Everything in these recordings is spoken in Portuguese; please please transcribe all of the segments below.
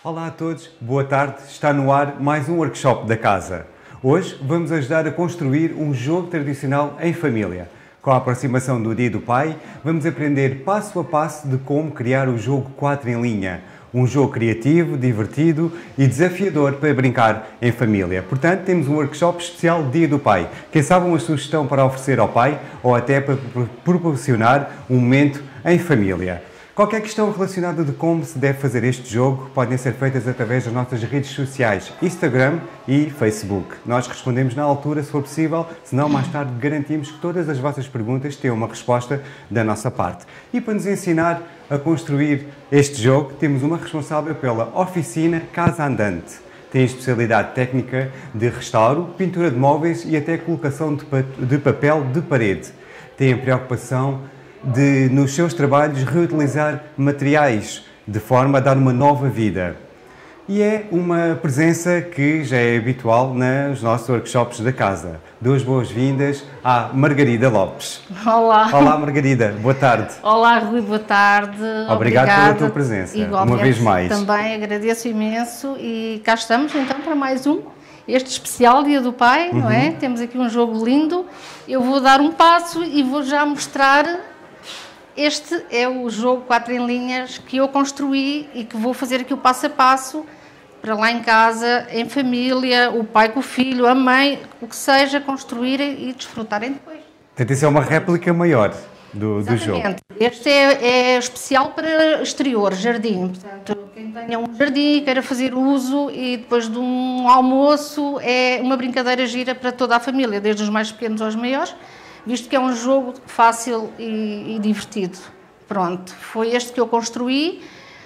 Olá a todos, boa tarde. Está no ar mais um workshop da casa. Hoje vamos ajudar a construir um jogo tradicional em família. Com a aproximação do Dia do Pai, vamos aprender passo a passo de como criar o jogo 4 em linha. Um jogo criativo, divertido e desafiador para brincar em família. Portanto, temos um workshop especial Dia do Pai. Quem sabe uma sugestão para oferecer ao pai ou até para proporcionar um momento em família. Qualquer questão relacionada de como se deve fazer este jogo podem ser feitas através das nossas redes sociais, Instagram e Facebook. Nós respondemos na altura, se for possível, senão mais tarde garantimos que todas as vossas perguntas têm uma resposta da nossa parte. E para nos ensinar a construir este jogo, temos uma responsável pela oficina Casa Andante. Tem especialidade técnica de restauro, pintura de móveis e até colocação de papel de parede. Tem a preocupação de, nos seus trabalhos, reutilizar materiais de forma a dar uma nova vida. E é uma presença que já é habitual nos nossos workshops da casa. Duas boas-vindas à Margarida Lopes. Olá. Olá, Margarida. Boa tarde. Olá, Rui. Boa tarde. Obrigado pela tua presença. Igualmente, uma vez mais. Também agradeço imenso e cá estamos então para mais este especial Dia do Pai, não é? Temos aqui um jogo lindo. Eu vou dar um passo e vou já mostrar. Este é o jogo 4 em linhas que eu construí e que vou fazer aqui o passo a passo para lá em casa, em família, o pai com o filho, a mãe, o que seja, construírem e desfrutarem depois. Portanto, isso é uma réplica maior do jogo. Este é especial para exterior, jardim. Portanto, quem tenha um jardim e queira fazer uso e depois de um almoço é uma brincadeira gira para toda a família, desde os mais pequenos aos maiores. Visto que é um jogo fácil e divertido. Pronto, foi este que eu construí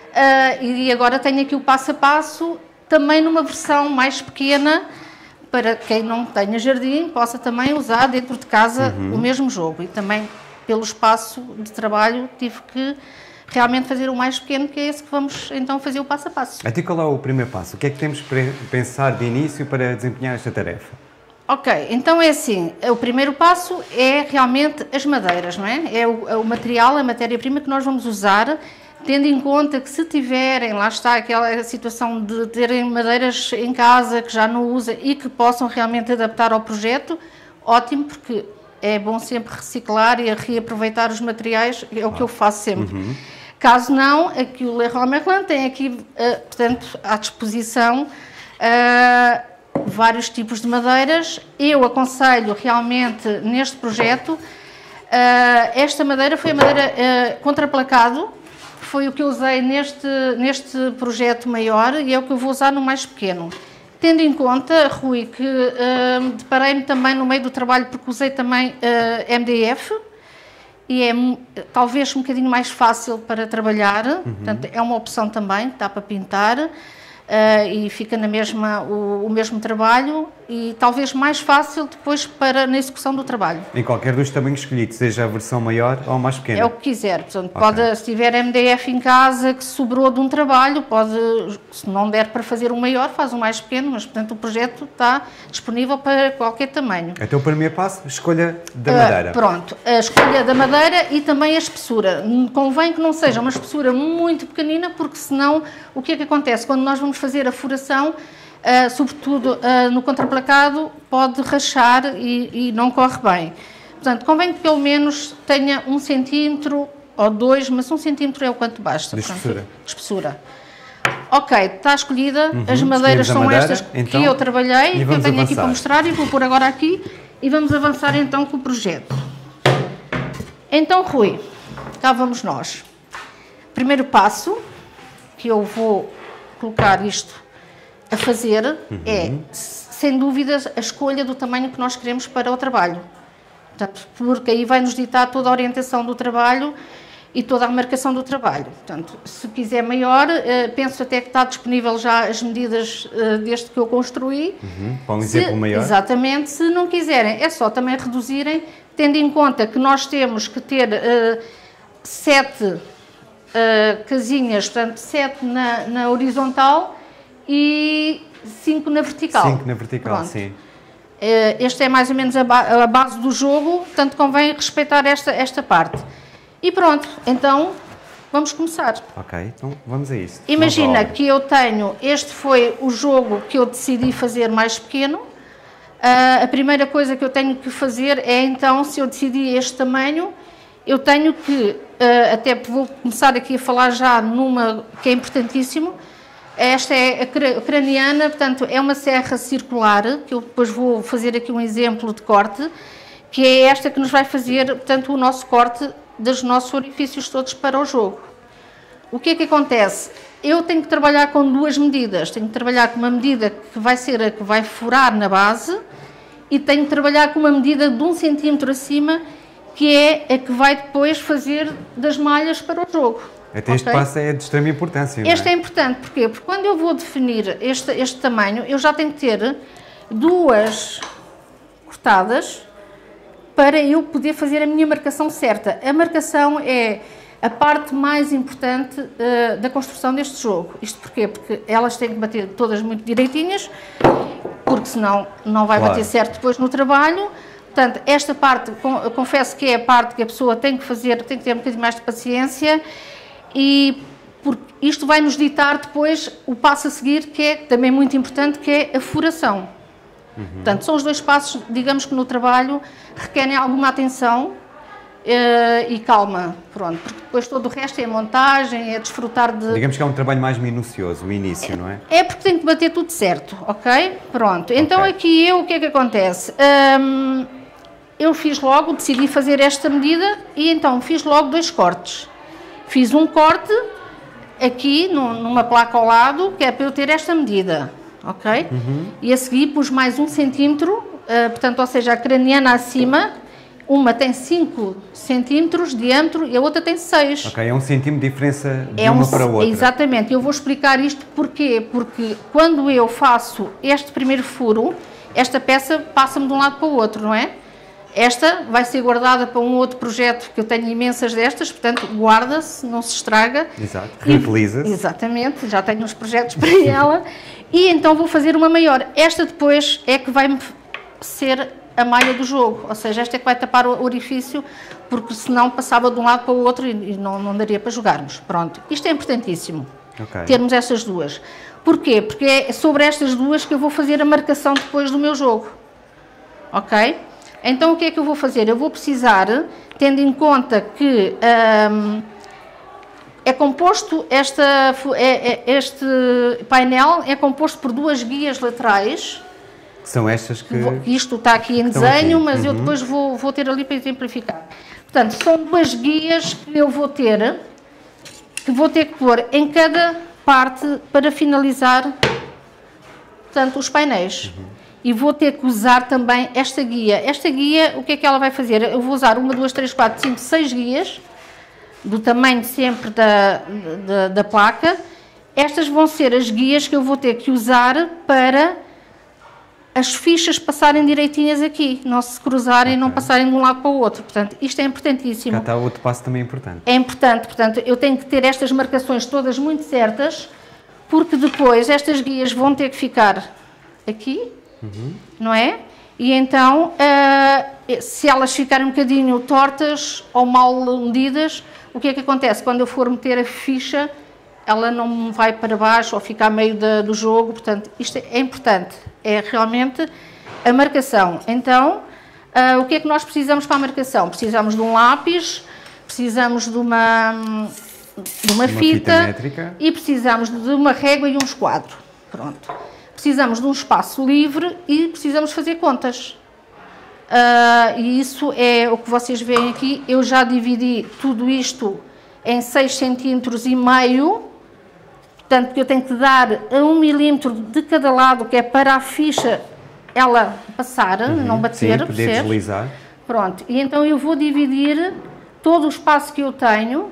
e agora tenho aqui o passo a passo, também numa versão mais pequena, para quem não tenha jardim, possa também usar dentro de casa o mesmo jogo. E também, pelo espaço de trabalho, tive que realmente fazer o mais pequeno, que é esse que vamos então fazer o passo a passo. Até qual é o primeiro passo? O que é que temos para pensar de início para desempenhar esta tarefa? Ok, então é assim, o primeiro passo é realmente as madeiras, não é? É o material, a matéria-prima que nós vamos usar, tendo em conta que se tiverem, lá está aquela situação de terem madeiras em casa que já não usam e que possam realmente adaptar ao projeto, ótimo, porque é bom sempre reciclar e reaproveitar os materiais, é o que eu faço sempre. Caso não, aqui o Leroy Merlin tem aqui, portanto, à disposição vários tipos de madeiras. Eu aconselho realmente neste projeto, esta madeira foi a madeira contraplacado, foi o que eu usei neste projeto maior e é o que eu vou usar no mais pequeno. Tendo em conta, Rui, que deparei-me também no meio do trabalho porque usei também MDF e é talvez um bocadinho mais fácil para trabalhar, portanto é uma opção também, dá para pintar. E fica na mesma, o mesmo trabalho e talvez mais fácil depois na execução do trabalho. Em qualquer dos tamanhos escolhidos, seja a versão maior ou mais pequena? É o que quiser. Portanto, se tiver MDF em casa que sobrou de um trabalho, se não der para fazer um maior, faz um mais pequeno, mas portanto o projeto está disponível para qualquer tamanho. Então o primeiro passo, escolha da madeira. Pronto, a escolha da madeira e também a espessura. Convém que não seja uma espessura muito pequenina, porque senão o que é que acontece? Quando nós vamos fazer a furação, sobretudo no contraplacado, pode rachar e não corre bem. Portanto, convém que pelo menos tenha 1 centímetro ou 2, mas 1 centímetro é o quanto basta. De espessura. Espessura. Ok, está escolhida. As madeiras são estas então, que eu trabalhei, que eu tenho aqui para mostrar e vou pôr agora aqui e vamos avançar então com o projeto. Então, Rui, cá vamos nós. Primeiro passo que eu vou colocar isto a fazer é, sem dúvidas, a escolha do tamanho que nós queremos para o trabalho. Portanto, porque aí vai nos ditar toda a orientação do trabalho e toda a marcação do trabalho. Portanto, se quiser maior, penso até que está disponível já as medidas deste que eu construí. Para um exemplo maior. Exatamente. Se não quiserem, é só também reduzirem, tendo em conta que nós temos que ter 7 casinhas, portanto 7 na horizontal e 5 na vertical. 5 na vertical, pronto. Sim. Este é mais ou menos a base do jogo, portanto convém respeitar esta parte. E pronto, então Vamos começar. Ok, então vamos a isso. Imagina que eu tenho, este foi o jogo que eu decidi fazer mais pequeno. A primeira coisa que eu tenho que fazer é então, se eu decidi este tamanho, eu tenho que, até vou começar aqui a falar já numa que é importantíssimo. Esta é a craniana, portanto é uma serra circular, que eu depois vou fazer aqui um exemplo de corte, que é esta que nos vai fazer, portanto, o nosso corte dos nossos orifícios todos para o jogo. O que é que acontece? Eu tenho que trabalhar com duas medidas. Tenho que trabalhar com uma medida que vai ser a que vai furar na base e tenho que trabalhar com uma medida de 1 centímetro acima, que é a que vai depois fazer das malhas para o jogo. Até este passo é de extrema importância. Este é importante, porquê? Porque quando eu vou definir este tamanho, eu já tenho que ter duas cortadas para eu poder fazer a minha marcação certa. A marcação é a parte mais importante da construção deste jogo. Isto porquê? Porque elas têm que bater todas muito direitinhas, porque senão não vai bater certo depois no trabalho. Portanto, esta parte, confesso que é a parte que a pessoa tem que fazer, tem que ter um bocadinho mais de paciência, e porque isto vai nos ditar depois o passo a seguir, que é também muito importante, que é a furação. Portanto, são os dois passos, digamos que no trabalho requerem alguma atenção e calma, pronto, porque depois todo o resto é a montagem, é desfrutar de... Digamos que é um trabalho mais minucioso, o início, não é? É porque tem que bater tudo certo, ok? Pronto, então aqui o que é que acontece? Eu fiz logo, decidi fazer esta medida e então fiz logo 2 cortes. Fiz um corte aqui numa placa ao lado, que é para eu ter esta medida. Ok? E a seguir pus mais 1 centímetro, portanto, ou seja, a craniana acima, uma tem 5 centímetros de diâmetro e a outra tem 6. Ok, é 1 centímetro de diferença de uma para a outra. Exatamente, eu vou explicar isto porquê, porque quando eu faço este primeiro furo, esta peça passa-me de um lado para o outro, não é? Esta vai ser guardada para um outro projeto, que eu tenho imensas destas, portanto, guarda-se, não se estraga. Exato, reutiliza-se. Exatamente, já tenho uns projetos para ela. E então vou fazer uma maior. Esta depois é que vai ser a malha do jogo, ou seja, esta é que vai tapar o orifício, porque senão passava de um lado para o outro e não daria para jogarmos. Pronto, isto é importantíssimo, termos estas duas. Porquê? Porque é sobre estas duas que eu vou fazer a marcação depois do meu jogo. Ok? Então o que é que eu vou fazer? Eu vou precisar, tendo em conta que é composto, este painel é composto por 2 guias laterais. São estas que... Isto está aqui em desenho, mas eu depois vou ter ali para exemplificar. Portanto, são 2 guias que eu vou ter que pôr em cada parte para finalizar, portanto, os painéis. E vou ter que usar também esta guia. Esta guia, o que é que ela vai fazer? Eu vou usar 1, 2, 3, 4, 5, 6 guias, do tamanho sempre da placa. Estas vão ser as guias que eu vou ter que usar para as fichas passarem direitinhas aqui, não se cruzarem e não passarem de um lado para o outro. Portanto, isto é importantíssimo. Cá está outro passo também importante. É importante, portanto, eu tenho que ter estas marcações todas muito certas, porque depois estas guias vão ter que ficar aqui, não é? E então, se elas ficarem um bocadinho tortas ou mal medidas, o que é que acontece? Quando eu for meter a ficha, ela não vai para baixo ou fica a meio do jogo, portanto, isto é importante, é realmente a marcação. Então, o que é que nós precisamos para a marcação? Precisamos de um lápis, precisamos de uma fita métrica e precisamos de uma régua e um esquadro. Pronto. Precisamos de um espaço livre e precisamos fazer contas. E isso é o que vocês veem aqui. Eu já dividi tudo isto em 6,5 cm, portanto, que eu tenho que dar a 1 milímetro de cada lado, que é para a ficha ela passar, não bater, sim, poder deslizar. Pronto, e então eu vou dividir todo o espaço que eu tenho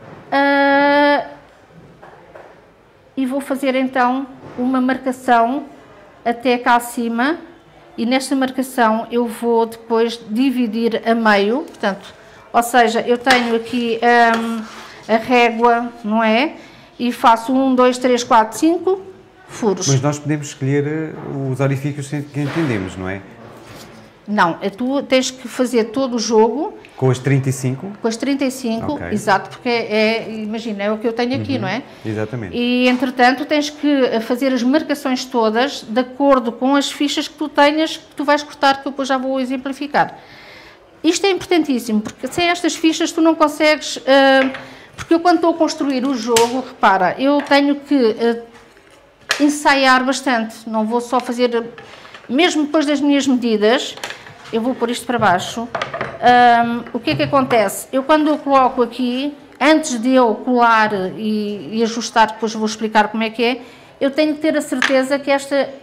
e vou fazer então uma marcação até cá acima, e nesta marcação eu vou depois dividir a meio, portanto, ou seja, eu tenho aqui a régua, não é? E faço 1, 2, 3, 4, 5 furos. Mas nós podemos escolher os orifícios que entendemos, não é? Não, tu tens que fazer todo o jogo... Com as 35? Com as 35, okay. Exato, porque imagina, é o que eu tenho aqui, não é? Exatamente. E, entretanto, tens que fazer as marcações todas de acordo com as fichas que tu tenhas, que tu vais cortar, que eu depois já vou exemplificar. Isto é importantíssimo, porque sem estas fichas tu não consegues... porque eu, quando estou a construir o jogo, repara, eu tenho que ensaiar bastante, não vou só fazer... Mesmo depois das minhas medidas, eu vou pôr isto para baixo, o que é que acontece? Eu, quando eu coloco aqui, antes de eu colar e ajustar, depois vou explicar como é que é, eu tenho que ter a certeza que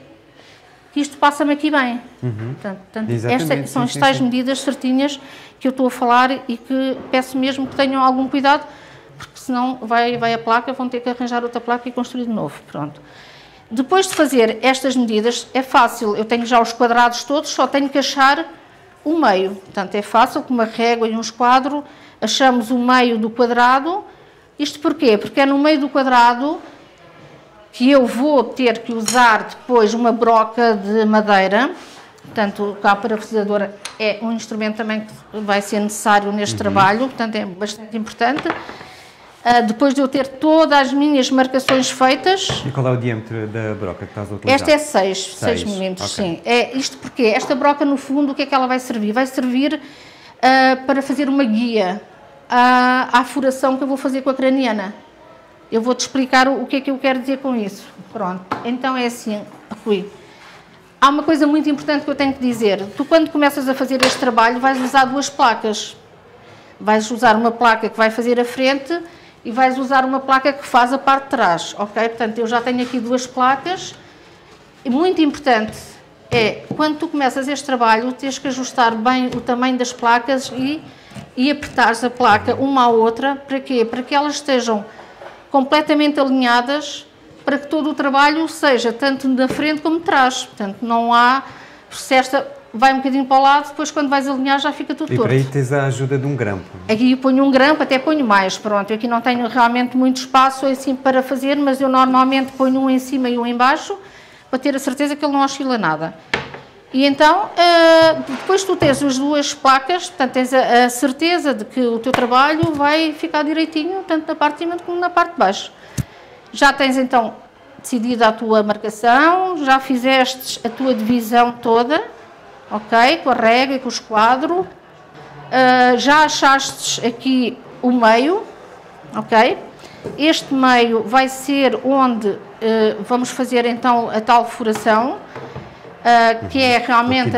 isto passa-me aqui bem. Portanto, estas são as tais medidas certinhas que eu estou a falar e que peço mesmo que tenham algum cuidado, porque senão vai a placa, vão ter que arranjar outra placa e construir de novo. Pronto. Depois de fazer estas medidas, é fácil, eu tenho já os quadrados todos, só tenho que achar o meio. Portanto, é fácil, com uma régua e um esquadro, achamos o meio do quadrado. Isto porquê? Porque é no meio do quadrado que eu vou ter que usar depois uma broca de madeira. Portanto, a parafusadora é um instrumento também que vai ser necessário neste trabalho, portanto é bastante importante. Depois de eu ter todas as minhas marcações feitas... E qual é o diâmetro da broca que estás a utilizar? Esta é 6 milímetros, okay. Sim. Isto porque esta broca, no fundo, o que é que ela vai servir? Vai servir para fazer uma guia à furação que eu vou fazer com a craniana. Eu vou-te explicar o que é que eu quero dizer com isso. Pronto, então é assim, Rui. Há uma coisa muito importante que eu tenho que dizer. Tu, quando começas a fazer este trabalho, vais usar duas placas. Vais usar uma placa que vai fazer a frente e vais usar uma placa que faz a parte de trás, ok? Portanto, eu já tenho aqui duas placas. E muito importante é, quando tu começas este trabalho, tens que ajustar bem o tamanho das placas e apertares a placa uma à outra. Para quê? Para que elas estejam completamente alinhadas, para que todo o trabalho seja tanto na frente como de trás. Portanto, não há... Se esta vai um bocadinho para o lado, depois quando vais alinhar já fica tudo torto. E para aí tens a ajuda de um grampo. Aqui eu ponho um grampo, até ponho mais, pronto. Eu aqui não tenho realmente muito espaço assim para fazer, mas eu normalmente ponho um em cima e um em baixo, para ter a certeza que ele não oscila nada. E então, depois tu tens as duas placas, portanto tens a certeza de que o teu trabalho vai ficar direitinho, tanto na parte de cima como na parte de baixo. Já tens então decidida a tua marcação, já fizeste a tua divisão toda, ok? Com a régua e com o esquadro. Já achaste aqui o meio, ok? Este meio vai ser onde vamos fazer então a tal furação, que é realmente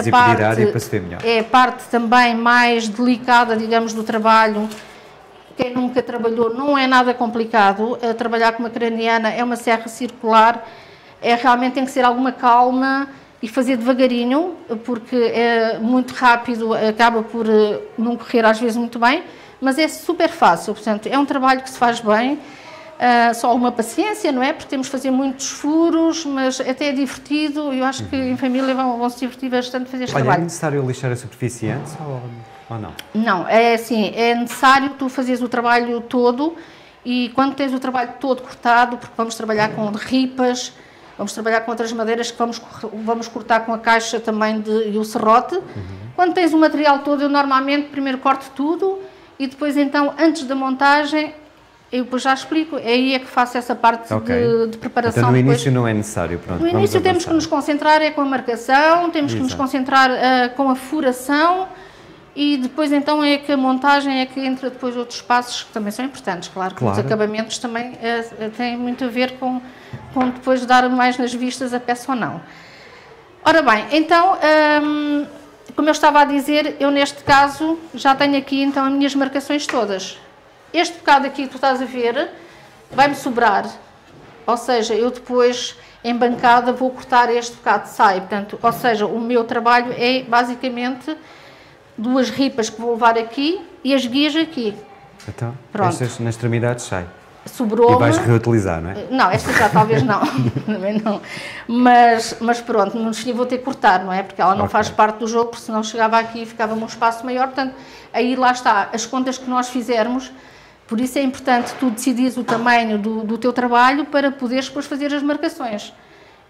a parte também mais delicada, digamos, do trabalho. Quem nunca trabalhou, não é nada complicado. Trabalhar com uma craniana é uma serra circular, realmente tem que ser alguma calma e fazer devagarinho, porque é muito rápido, acaba por não correr às vezes muito bem, mas é super fácil. Portanto, é um trabalho que se faz bem, só uma paciência, não é? Porque temos de fazer muitos furos, mas até é divertido. Eu acho que em família vão se divertir bastante a fazer este trabalho. É necessário lixar a superfície antes ou não? Não, é assim, é necessário tu fazeres o trabalho todo, e quando tens o trabalho todo cortado, porque vamos trabalhar com ripas, vamos trabalhar com outras madeiras que vamos cortar com a caixa também e o serrote. Quando tens o material todo, eu normalmente primeiro corto tudo e depois então, antes da montagem, eu depois já explico, aí é que faço essa parte de preparação. Então no início não é necessário, pronto. No início temos que nos concentrar com a marcação, temos que nos concentrar com a furação, e depois então é que a montagem é que entra depois outros passos que também são importantes, claro. Os acabamentos também têm muito a ver com depois dar mais nas vistas a peça ou não. Ora bem, então, como eu estava a dizer, eu neste caso já tenho aqui então as minhas marcações todas. Este bocado aqui que tu estás a ver vai-me sobrar, ou seja, eu depois em bancada vou cortar este bocado, sai, portanto, ou seja, o meu trabalho é basicamente duas ripas que vou levar aqui e as guias aqui. Então, estas na extremidade sai. Sobrou-me. E vais reutilizar, não é? Não, esta já talvez não, também não. Mas pronto, no fim vou ter que cortar, não é? Porque ela não faz parte do jogo, porque senão chegava aqui e ficava-me um espaço maior. Portanto, aí lá está, as contas que nós fizermos, por isso é importante tu decidires o tamanho do teu trabalho para poderes depois fazer as marcações.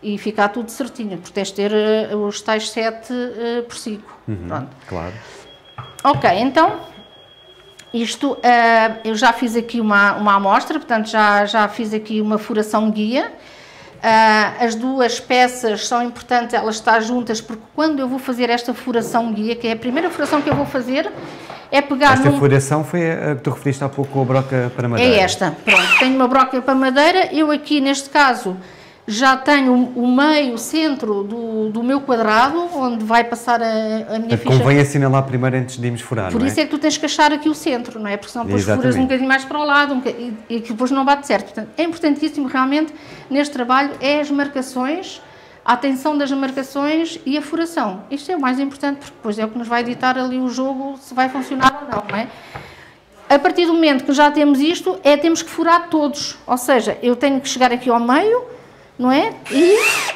e ficar tudo certinho, porque tens de ter os tais 7 por 5. Pronto. Claro. Ok, então, isto, eu já fiz aqui uma amostra, portanto já fiz aqui uma furação guia. As duas peças são importantes elas estar juntas, porque quando eu vou fazer esta furação guia, que é a primeira furação que eu vou fazer, é pegar... Esta furação foi a que tu referiste há pouco com a broca para madeira? É esta, pronto, tenho uma broca para madeira, eu aqui neste caso já tenho o meio, o centro do meu quadrado, onde vai passar a minha ficha. Convém assinalar primeiro antes de irmos furar, Por não é? isso é que tu tens que achar aqui o centro, não é? Porque senão depois furas um bocadinho mais para o lado e que depois não bate certo. Portanto, é importantíssimo realmente neste trabalho é as marcações, a atenção das marcações e a furação. Isto é o mais importante, porque depois é o que nos vai ditar ali o jogo se vai funcionar ou não é? A partir do momento que já temos isto, temos que furar todos. Ou seja, eu tenho que chegar aqui ao meio, não é? E...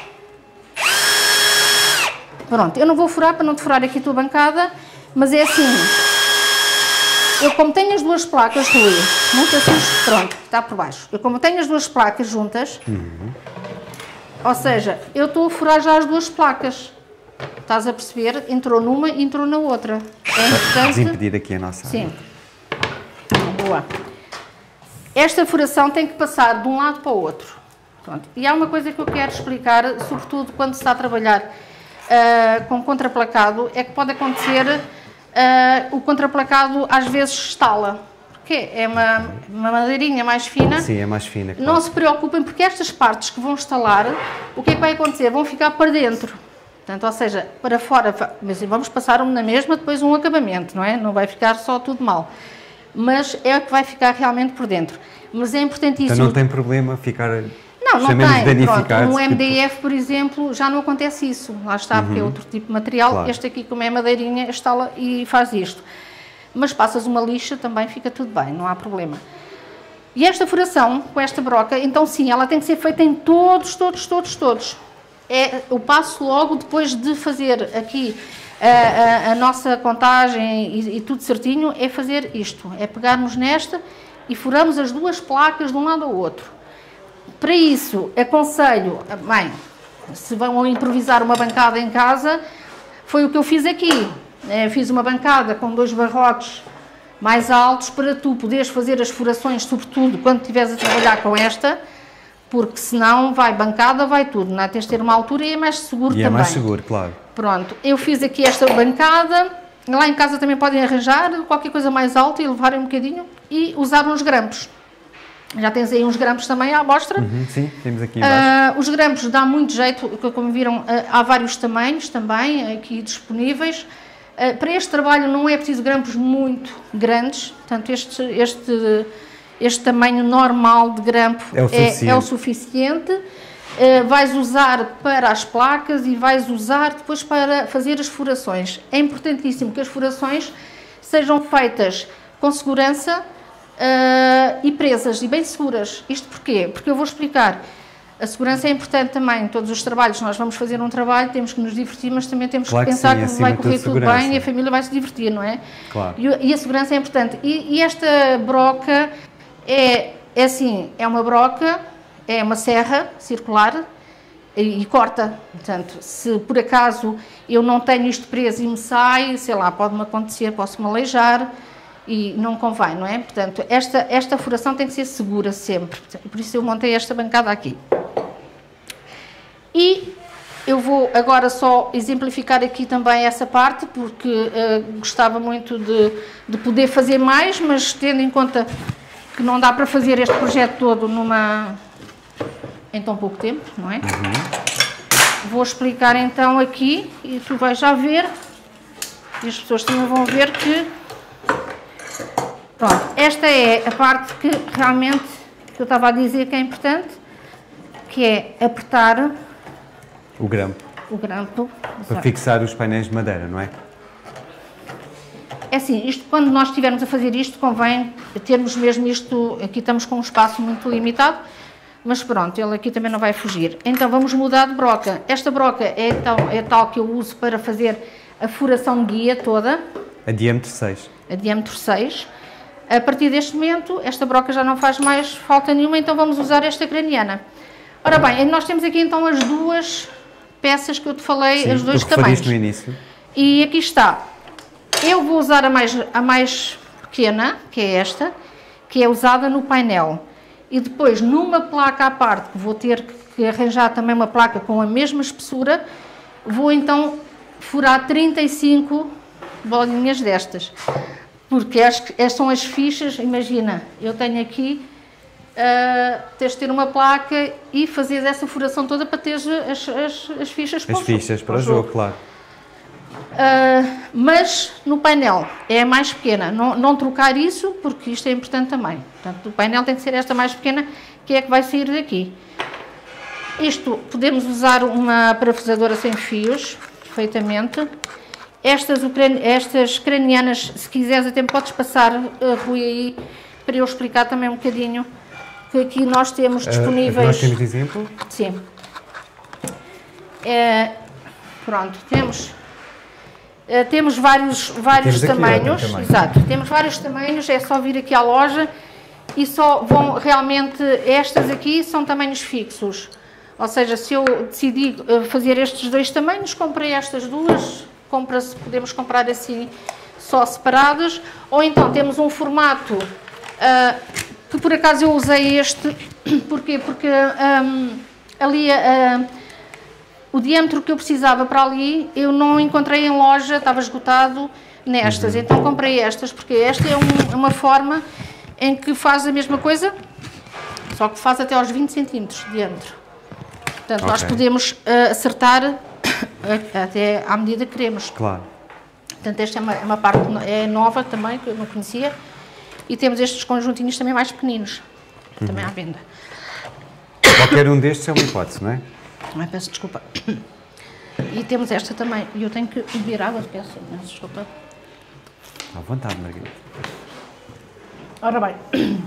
pronto, eu não vou furar para não te furar aqui a tua bancada, mas é assim. Eu como tenho as duas placas, Rui, muito assim, pronto, está por baixo. Eu como tenho as duas placas juntas, ou seja, eu estou a furar já as duas placas. Estás a perceber? Entrou numa e entrou na outra. É importante... desimpedir aqui a nossa... Sim. Boa. Esta furação tem que passar de um lado para o outro. Pronto. E há uma coisa que eu quero explicar, sobretudo quando se está a trabalhar com contraplacado, é que pode acontecer o contraplacado às vezes estala. Porque é uma madeirinha mais fina. Sim, é mais fina. Claro. Não se preocupem, porque estas partes que vão estalar, o que é que vai acontecer? Vão ficar para dentro. Portanto, ou seja, para fora, mas vamos passar na mesma, depois um acabamento, não é? Não vai ficar só tudo mal. Mas é o que vai ficar realmente por dentro. Mas é importantíssimo... Então não tem problema ficar... Não tem. Pronto, no MDF, por exemplo, já não acontece isso. Lá está, porque é outro tipo de material. Claro. Este aqui, como é madeirinha, estala e faz isto. Mas passas uma lixa, também fica tudo bem, não há problema. E esta furação, com esta broca, então sim, ela tem que ser feita em todos. Eu passo logo depois de fazer aqui a nossa contagem e tudo certinho, é fazer isto. É pegarmos nesta e furamos as duas placas de um lado ao outro. Para isso, aconselho, bem, se vão improvisar uma bancada em casa, foi o que eu fiz aqui. Fiz uma bancada com 2 barrotes mais altos para tu poderes fazer as furações, sobretudo quando estiveres a trabalhar com esta, porque senão vai bancada, vai tudo, não é? Tens de ter uma altura e é mais seguro também. E é mais seguro, claro. Pronto, eu fiz aqui esta bancada, lá em casa também podem arranjar qualquer coisa mais alta e levarem um bocadinho e usar uns grampos. Já tens aí uns grampos também à amostra. Sim, temos aqui embaixo. Os grampos dá muito jeito, como viram, há vários tamanhos também aqui disponíveis. Para este trabalho não é preciso grampos muito grandes, portanto este tamanho normal de grampo é o suficiente. Vais usar para as placas e vais usar depois para fazer as furações. É importantíssimo que as furações sejam feitas com segurança e presas e bem seguras. Isto porquê? Porque eu vou explicar. A segurança é importante também em todos os trabalhos. Nós vamos fazer um trabalho, temos que nos divertir, mas também temos que pensar que vai correr tudo bem e a família vai se divertir, não é? Claro. E a segurança é importante. E esta broca é assim, é uma broca, é uma serra circular e corta. Portanto, se por acaso eu não tenho isto preso e me sai, sei lá, pode-me acontecer, posso-me aleijar. E não convém, não é? Portanto, esta furação tem que ser segura sempre. Por isso eu montei esta bancada aqui. E eu vou agora só exemplificar aqui também essa parte, porque gostava muito de poder fazer mais, mas tendo em conta que não dá para fazer este projeto todo em tão pouco tempo, não é? Vou explicar então aqui, e tu vais já ver, e as pessoas também vão ver que... Pronto, esta é a parte que realmente eu estava a dizer que é importante, que é apertar o grampo. Para fixar os painéis de madeira, não é? É assim, isto, quando nós estivermos a fazer isto, convém termos mesmo isto, aqui estamos com um espaço muito limitado, mas pronto, ele aqui também não vai fugir. Então vamos mudar de broca. Esta broca é tal que eu uso para fazer a furação guia toda. A diâmetro 6. A diâmetro 6. A partir deste momento, esta broca já não faz mais falta nenhuma, então vamos usar esta craniana. Ora bem, nós temos aqui então as duas peças que eu te falei, sim, os dois tamanhos. No início. E aqui está. Eu vou usar a mais pequena, que é esta, que é usada no painel. E depois, numa placa à parte, que vou ter que arranjar também uma placa com a mesma espessura, vou então furar 35 bolinhas destas. Porque estas são as fichas, imagina, eu tenho aqui, tens de ter uma placa e fazer essa furação toda para ter as fichas para o jogo. As fichas para o jogo, claro. Mas no painel é a mais pequena, não trocar isso, porque isto é importante também. Portanto, o painel tem que ser esta mais pequena, que é a que vai sair daqui. Isto, podemos usar uma parafusadora sem fios, perfeitamente. Estas cranianas, se quiseres, até me podes passar, Rui, aí, para eu explicar também um bocadinho, que aqui nós temos disponíveis... Nós temos exemplo? Sim. Pronto, temos vários tamanhos, exato, temos vários tamanhos, é só vir aqui à loja e só vão realmente, estas aqui são tamanhos fixos, ou seja, se eu decidi fazer estes dois tamanhos, comprei estas duas, podemos comprar assim só separadas, ou então temos um formato, que por acaso eu usei este, porquê? Porque ali o diâmetro que eu precisava para ali, eu não encontrei em loja, estava esgotado nestas, então comprei estas, porque esta é uma forma em que faz a mesma coisa, só que faz até aos 20 cm de diâmetro. Portanto, nós podemos acertar até à medida que queremos. Claro. Portanto, esta é uma parte nova também, que eu não conhecia, e temos estes conjuntinhos também mais pequeninos, também à venda. Qualquer um destes é uma hipótese, não é? Ai, peço desculpa. E temos esta também. E eu tenho que beber água, peço desculpa. À vontade, Margarida. Ora bem.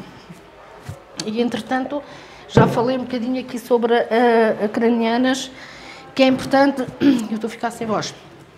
E entretanto, já falei um bocadinho aqui sobre a cranianas, que é importante. Eu estou a ficar sem voz.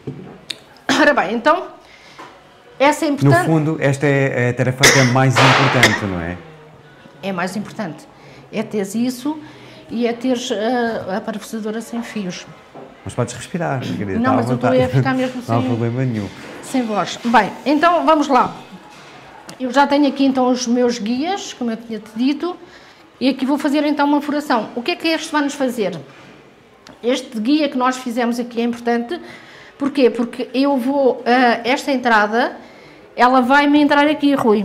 Ora bem, então, essa é importante. No fundo, esta é a tarefa que é mais importante, não é? É mais importante. É teres isso. E é ter a parafusadora sem fios. Mas podes respirar, Margarida. Não, mas eu estou a ficar mesmo sem... Não há problema nenhum. Sem voz. Bem, então vamos lá. Eu já tenho aqui então os meus guias, como eu tinha-te dito, e aqui vou fazer então uma furação. O que é que este vai nos fazer? Este guia que nós fizemos aqui é importante. Porquê? Porque eu vou... esta entrada, ela vai-me entrar aqui, Rui.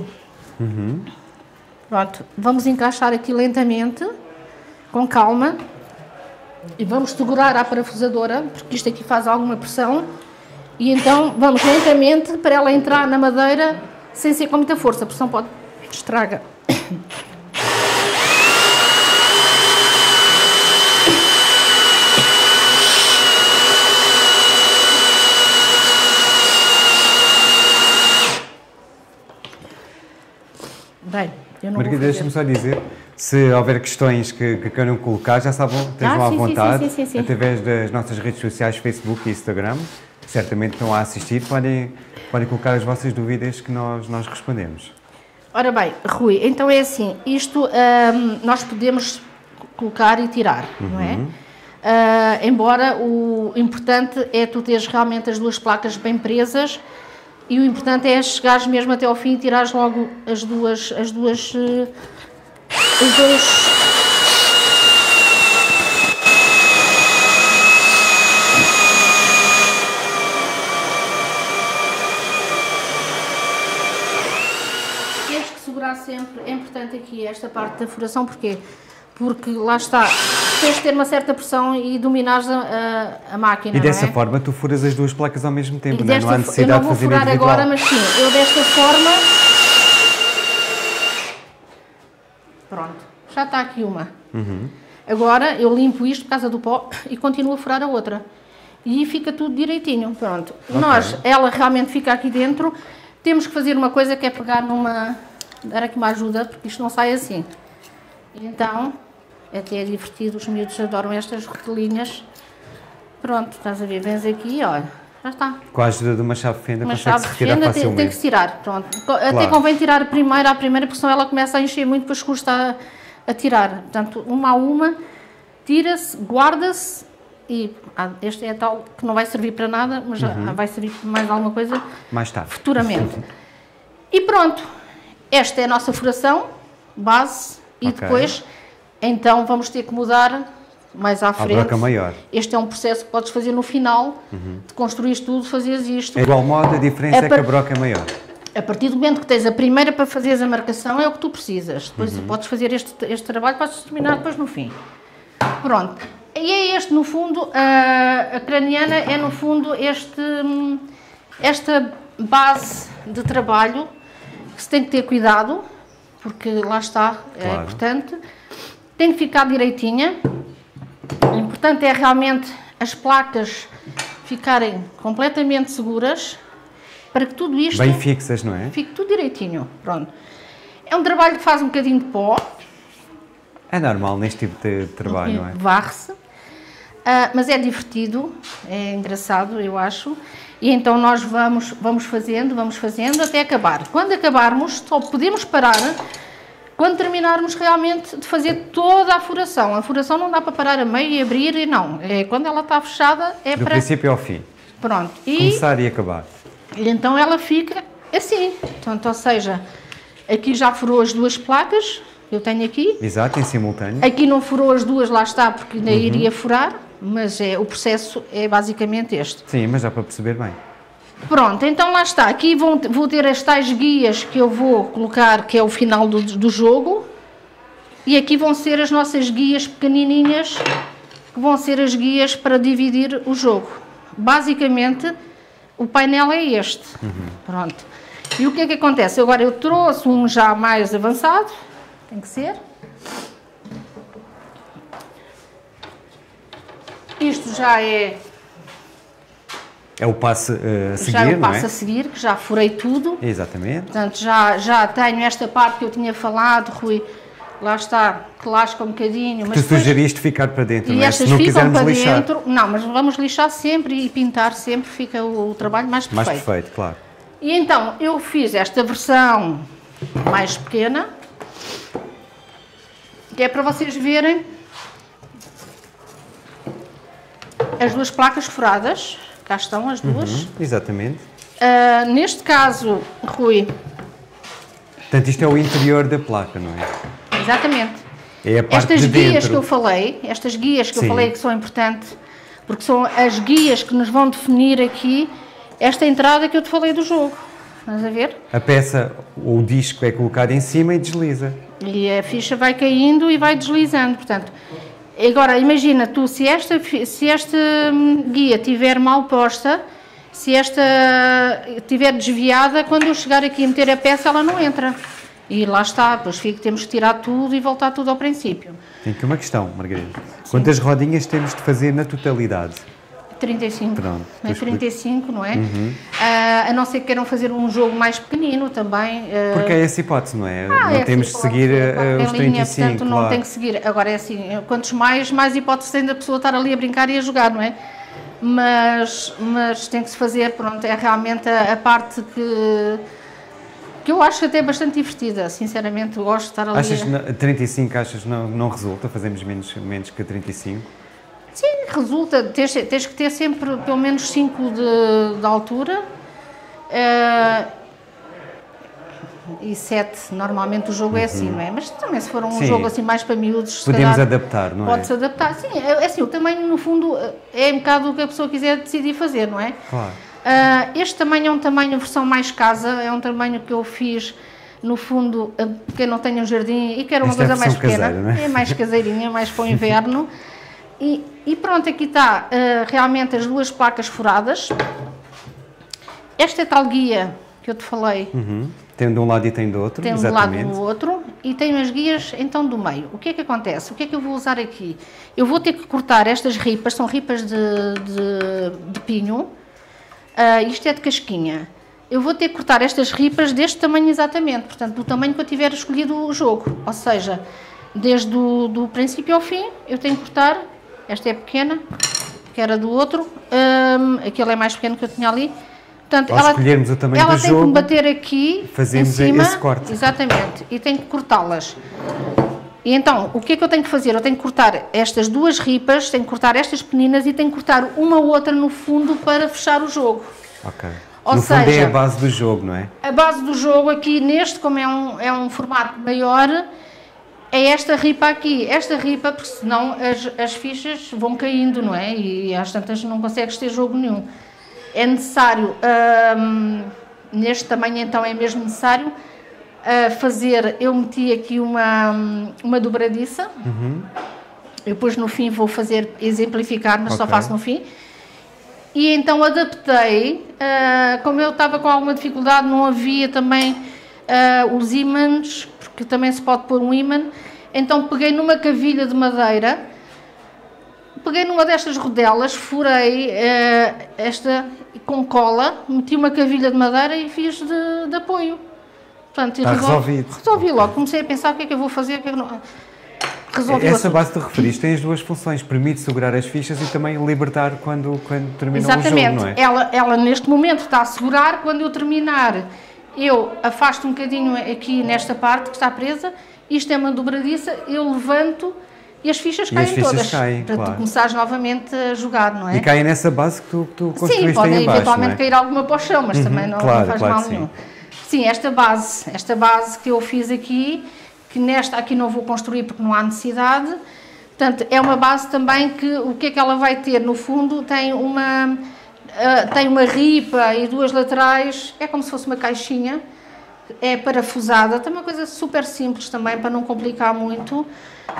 Pronto, vamos encaixar aqui lentamente, com calma, e vamos segurar a parafusadora, porque isto aqui faz alguma pressão, e então vamos lentamente para ela entrar na madeira sem ser com muita força, a pressão pode estragar. Bem, eu não Margarida, deixa-me só dizer, se houver questões que queiram colocar, já sabem, estejam à vontade, sim. Através das nossas redes sociais, Facebook e Instagram, certamente estão a assistir, podem colocar as vossas dúvidas que nós respondemos. Ora bem, Rui, então é assim, isto nós podemos colocar e tirar, não é? Embora o importante é tu teres realmente as duas placas bem presas, e o importante é chegares mesmo até ao fim e tirares logo os dois... Tens que segurar sempre, é importante aqui esta parte da furação, porquê? Porque lá está, tens de ter uma certa pressão e dominares a máquina. E dessa forma tu furas as duas placas ao mesmo tempo, não há necessidade de fazer individual. Eu não vou furar agora, mas sim, eu desta forma... Pronto, já está aqui uma. Agora eu limpo isto por causa do pó e continuo a furar a outra. E fica tudo direitinho, pronto. Ela realmente fica aqui dentro. Temos que fazer uma coisa que é pegar numa... dar aqui uma ajuda, porque isto não sai assim. Então... até é divertido, os miúdos adoram estas rotelinhas. Pronto, estás a ver, vens aqui, olha, já está. Com a ajuda de uma chave de fenda, consegue-se retirar facilmente. Tem que se tirar, pronto. Claro. Até convém tirar a primeira, porque senão ela começa a encher muito, depois custa a tirar. Portanto, uma a uma, tira-se, guarda-se e este é tal que não vai servir para nada, mas vai servir para mais alguma coisa mais tarde, futuramente. E pronto, esta é a nossa furação base e depois então vamos ter que mudar mais à frente. A broca maior. Este é um processo que podes fazer no final, de construir tudo, fazeres isto. É igual modo, a diferença é que a broca é maior. A partir do momento que tens a primeira para fazeres a marcação é o que tu precisas. Depois podes fazer este trabalho, podes terminar depois no fim. Pronto. E é este, no fundo, a craniana é, no fundo, esta base de trabalho que se tem que ter cuidado, porque lá está, é importante. Tem que ficar direitinha. O importante é realmente as placas ficarem completamente seguras para que tudo isto... Bem fixas, não é? Fique tudo direitinho. Pronto. É um trabalho que faz um bocadinho de pó. É normal neste tipo de trabalho, não é? Varre-se. Mas é divertido, é engraçado, eu acho. E então nós vamos fazendo até acabar. Quando acabarmos, só podemos parar quando terminarmos realmente de fazer toda a furação. A furação não dá para parar a meio e abrir, e não. É quando ela está fechada, é do princípio ao fim. Pronto. Começar e acabar. E então ela fica assim. Portanto, ou seja, aqui já furou as duas placas, eu tenho aqui. Exato, em simultâneo. Aqui não furou as duas, lá está, porque ainda iria furar, mas o processo é basicamente este. Sim, mas dá para perceber bem. Pronto, então lá está. Aqui vou ter as tais guias que eu vou colocar, que é o final do jogo. E aqui vão ser as nossas guias pequenininhas, que vão ser as guias para dividir o jogo. Basicamente, o painel é este. Pronto. E o que é que acontece? Agora eu trouxe um já mais avançado. Tem que ser. Isto já é... É o passo a seguir, já é o passo não é? a seguir, que já furei tudo. Exatamente. Portanto, já tenho esta parte que eu tinha falado, Rui. Lá está, que lasca um bocadinho. Mas tu sugeriste ficar para dentro, e não é? estas Se não ficam para lixar. dentro. Não, mas vamos lixar sempre e pintar sempre, fica o trabalho mais perfeito. Mais perfeito, claro. E então, eu fiz esta versão mais pequena, que é para vocês verem as duas placas furadas. Cá estão as duas. Exatamente. Neste caso, Rui... Portanto, isto é o interior da placa, não é? Exatamente. É a parte estas de guias dentro. que eu falei, estas guias que Sim. eu falei que são importantes, porque são as guias que nos vão definir aqui esta entrada que eu te falei do jogo. Estás a ver? A peça, ou o disco é colocado em cima e desliza. E a ficha vai caindo e vai deslizando, portanto... Agora, imagina tu, se esta guia estiver mal posta, se esta estiver desviada, quando eu chegar aqui a meter a peça, ela não entra. E lá está, depois temos que tirar tudo e voltar tudo ao princípio. Tem aqui uma questão, Margarida. Quantas rodinhas temos de fazer na totalidade? 35. Pronto. É 35, não é? A não ser que queiram fazer um jogo mais pequenino também. Porque é essa hipótese, não é? Não temos de seguir os 35, portanto, não tem que seguir. Agora é assim, quantos mais hipóteses tem da pessoa estar ali a brincar e a jogar, não é? Mas tem que se fazer, pronto, é realmente a parte que eu acho até bastante divertida, sinceramente, gosto de estar ali. Achas 35, achas não resulta? Fazemos menos que 35? Sim, resulta, tens que ter sempre pelo menos 5 de altura e 7, normalmente o jogo é assim, não é? Mas também se for um Sim. jogo assim mais para miúdos, podemos adaptar, não é? Pode-se adaptar, sim, é assim, o tamanho no fundo é um bocado o que a pessoa quiser decidir fazer, não é? Claro. Este tamanho é um tamanho, versão mais casa, é um tamanho que eu fiz no fundo, porque não tenho um jardim e quero uma coisa mais pequena, caseira, não é? É mais caseirinha, mais para o inverno. E pronto, aqui está realmente as duas placas furadas. Esta é tal guia que eu te falei. Tem de um lado e tem do outro, tem exatamente. de um lado do outro e tem as guias então do meio. O que é que acontece? O que é que eu vou usar aqui? Eu vou ter que cortar estas ripas, são ripas de pinho. Isto é de casquinha. Eu vou ter que cortar estas ripas deste tamanho exatamente, portanto, do tamanho que eu tiver escolhido o jogo. Ou seja, desde do princípio ao fim, eu tenho que cortar. Esta é pequena, que era do outro, aquele é mais pequeno que eu tinha ali. Portanto, ao escolhermos o tamanho do ela tem jogo, que me bater aqui fazemos em cima, esse corte. exatamente, e tenho que cortá-las. E então, o que é que eu tenho que fazer? Eu tenho que cortar estas duas ripas, tenho que cortar estas peninas e tenho que cortar uma outra no fundo para fechar o jogo. Ok. No fundo é a base do jogo, não é? A base do jogo aqui neste, como é um formato maior, é esta ripa aqui. Esta ripa, porque senão as fichas vão caindo, não é? E às tantas não consegues ter jogo nenhum. É necessário, neste tamanho então é mesmo necessário, fazer, eu meti aqui uma dobradiça, eu depois no fim vou fazer, exemplificar, mas só faço no fim. E então adaptei, como eu estava com alguma dificuldade, não havia também os ímãs, porque também se pode pôr um ímã, então peguei numa cavilha de madeira, peguei numa destas rodelas, furei esta com cola, meti uma cavilha de madeira e fiz de apoio. Portanto, resolvi logo, comecei a pensar o que é que eu vou fazer, o que é que não... Essa base que referiste tem as duas funções, permite segurar as fichas e também libertar quando termina o jogo, não é? Ela neste momento está a segurar, quando eu terminar eu afasto um bocadinho aqui nesta parte que está presa, isto é uma dobradiça, eu levanto e as fichas caem todas, para tu começares novamente a jogar, não é? E caem nessa base que tu construíste aí em baixo, pode eventualmente cair alguma para o chão, mas também não faz mal nenhum. Sim, esta base que eu fiz aqui, que nesta aqui não vou construir porque não há necessidade, portanto é uma base também que o que é que ela vai ter no fundo, tem uma ripa e duas laterais, é como se fosse uma caixinha, é parafusada, tem uma coisa super simples também para não complicar muito.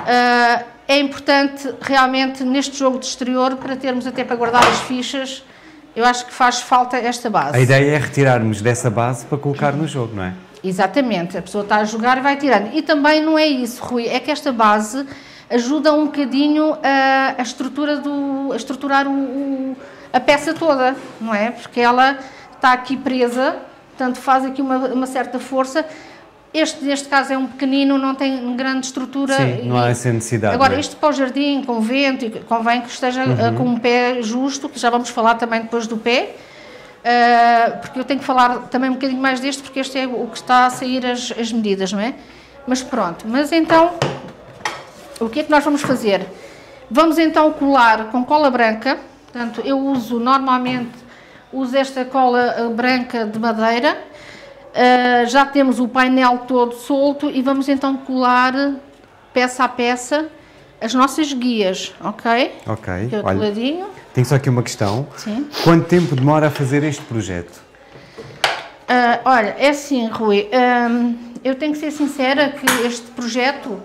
É importante realmente neste jogo de exterior, para termos até para guardar as fichas, eu acho que faz falta esta base. A ideia é retirarmos dessa base para colocar no jogo, não é? Exatamente, a pessoa está a jogar e vai tirando. E também não é isso, Rui, é que esta base ajuda um bocadinho a estruturar a peça toda, não é? Porque ela está aqui presa, portanto faz aqui uma certa força. Neste caso é um pequenino, não tem grande estrutura. Sim, não há essa necessidade. Agora, isto para o jardim, com vento, convém que esteja com um pé justo, que já vamos falar também depois do pé. Porque eu tenho que falar também um bocadinho mais deste, porque este é o que está a sair as medidas, não é? Mas pronto, mas então, o que é que nós vamos fazer? Vamos então colar com cola branca, portanto, eu normalmente uso esta cola branca de madeira, já temos o painel todo solto e vamos então colar, peça a peça, as nossas guias, ok? Ok, olha, tenho só aqui uma questão. Sim. Quanto tempo demora a fazer este projeto? Olha, é assim, Rui, eu tenho que ser sincera que este projeto,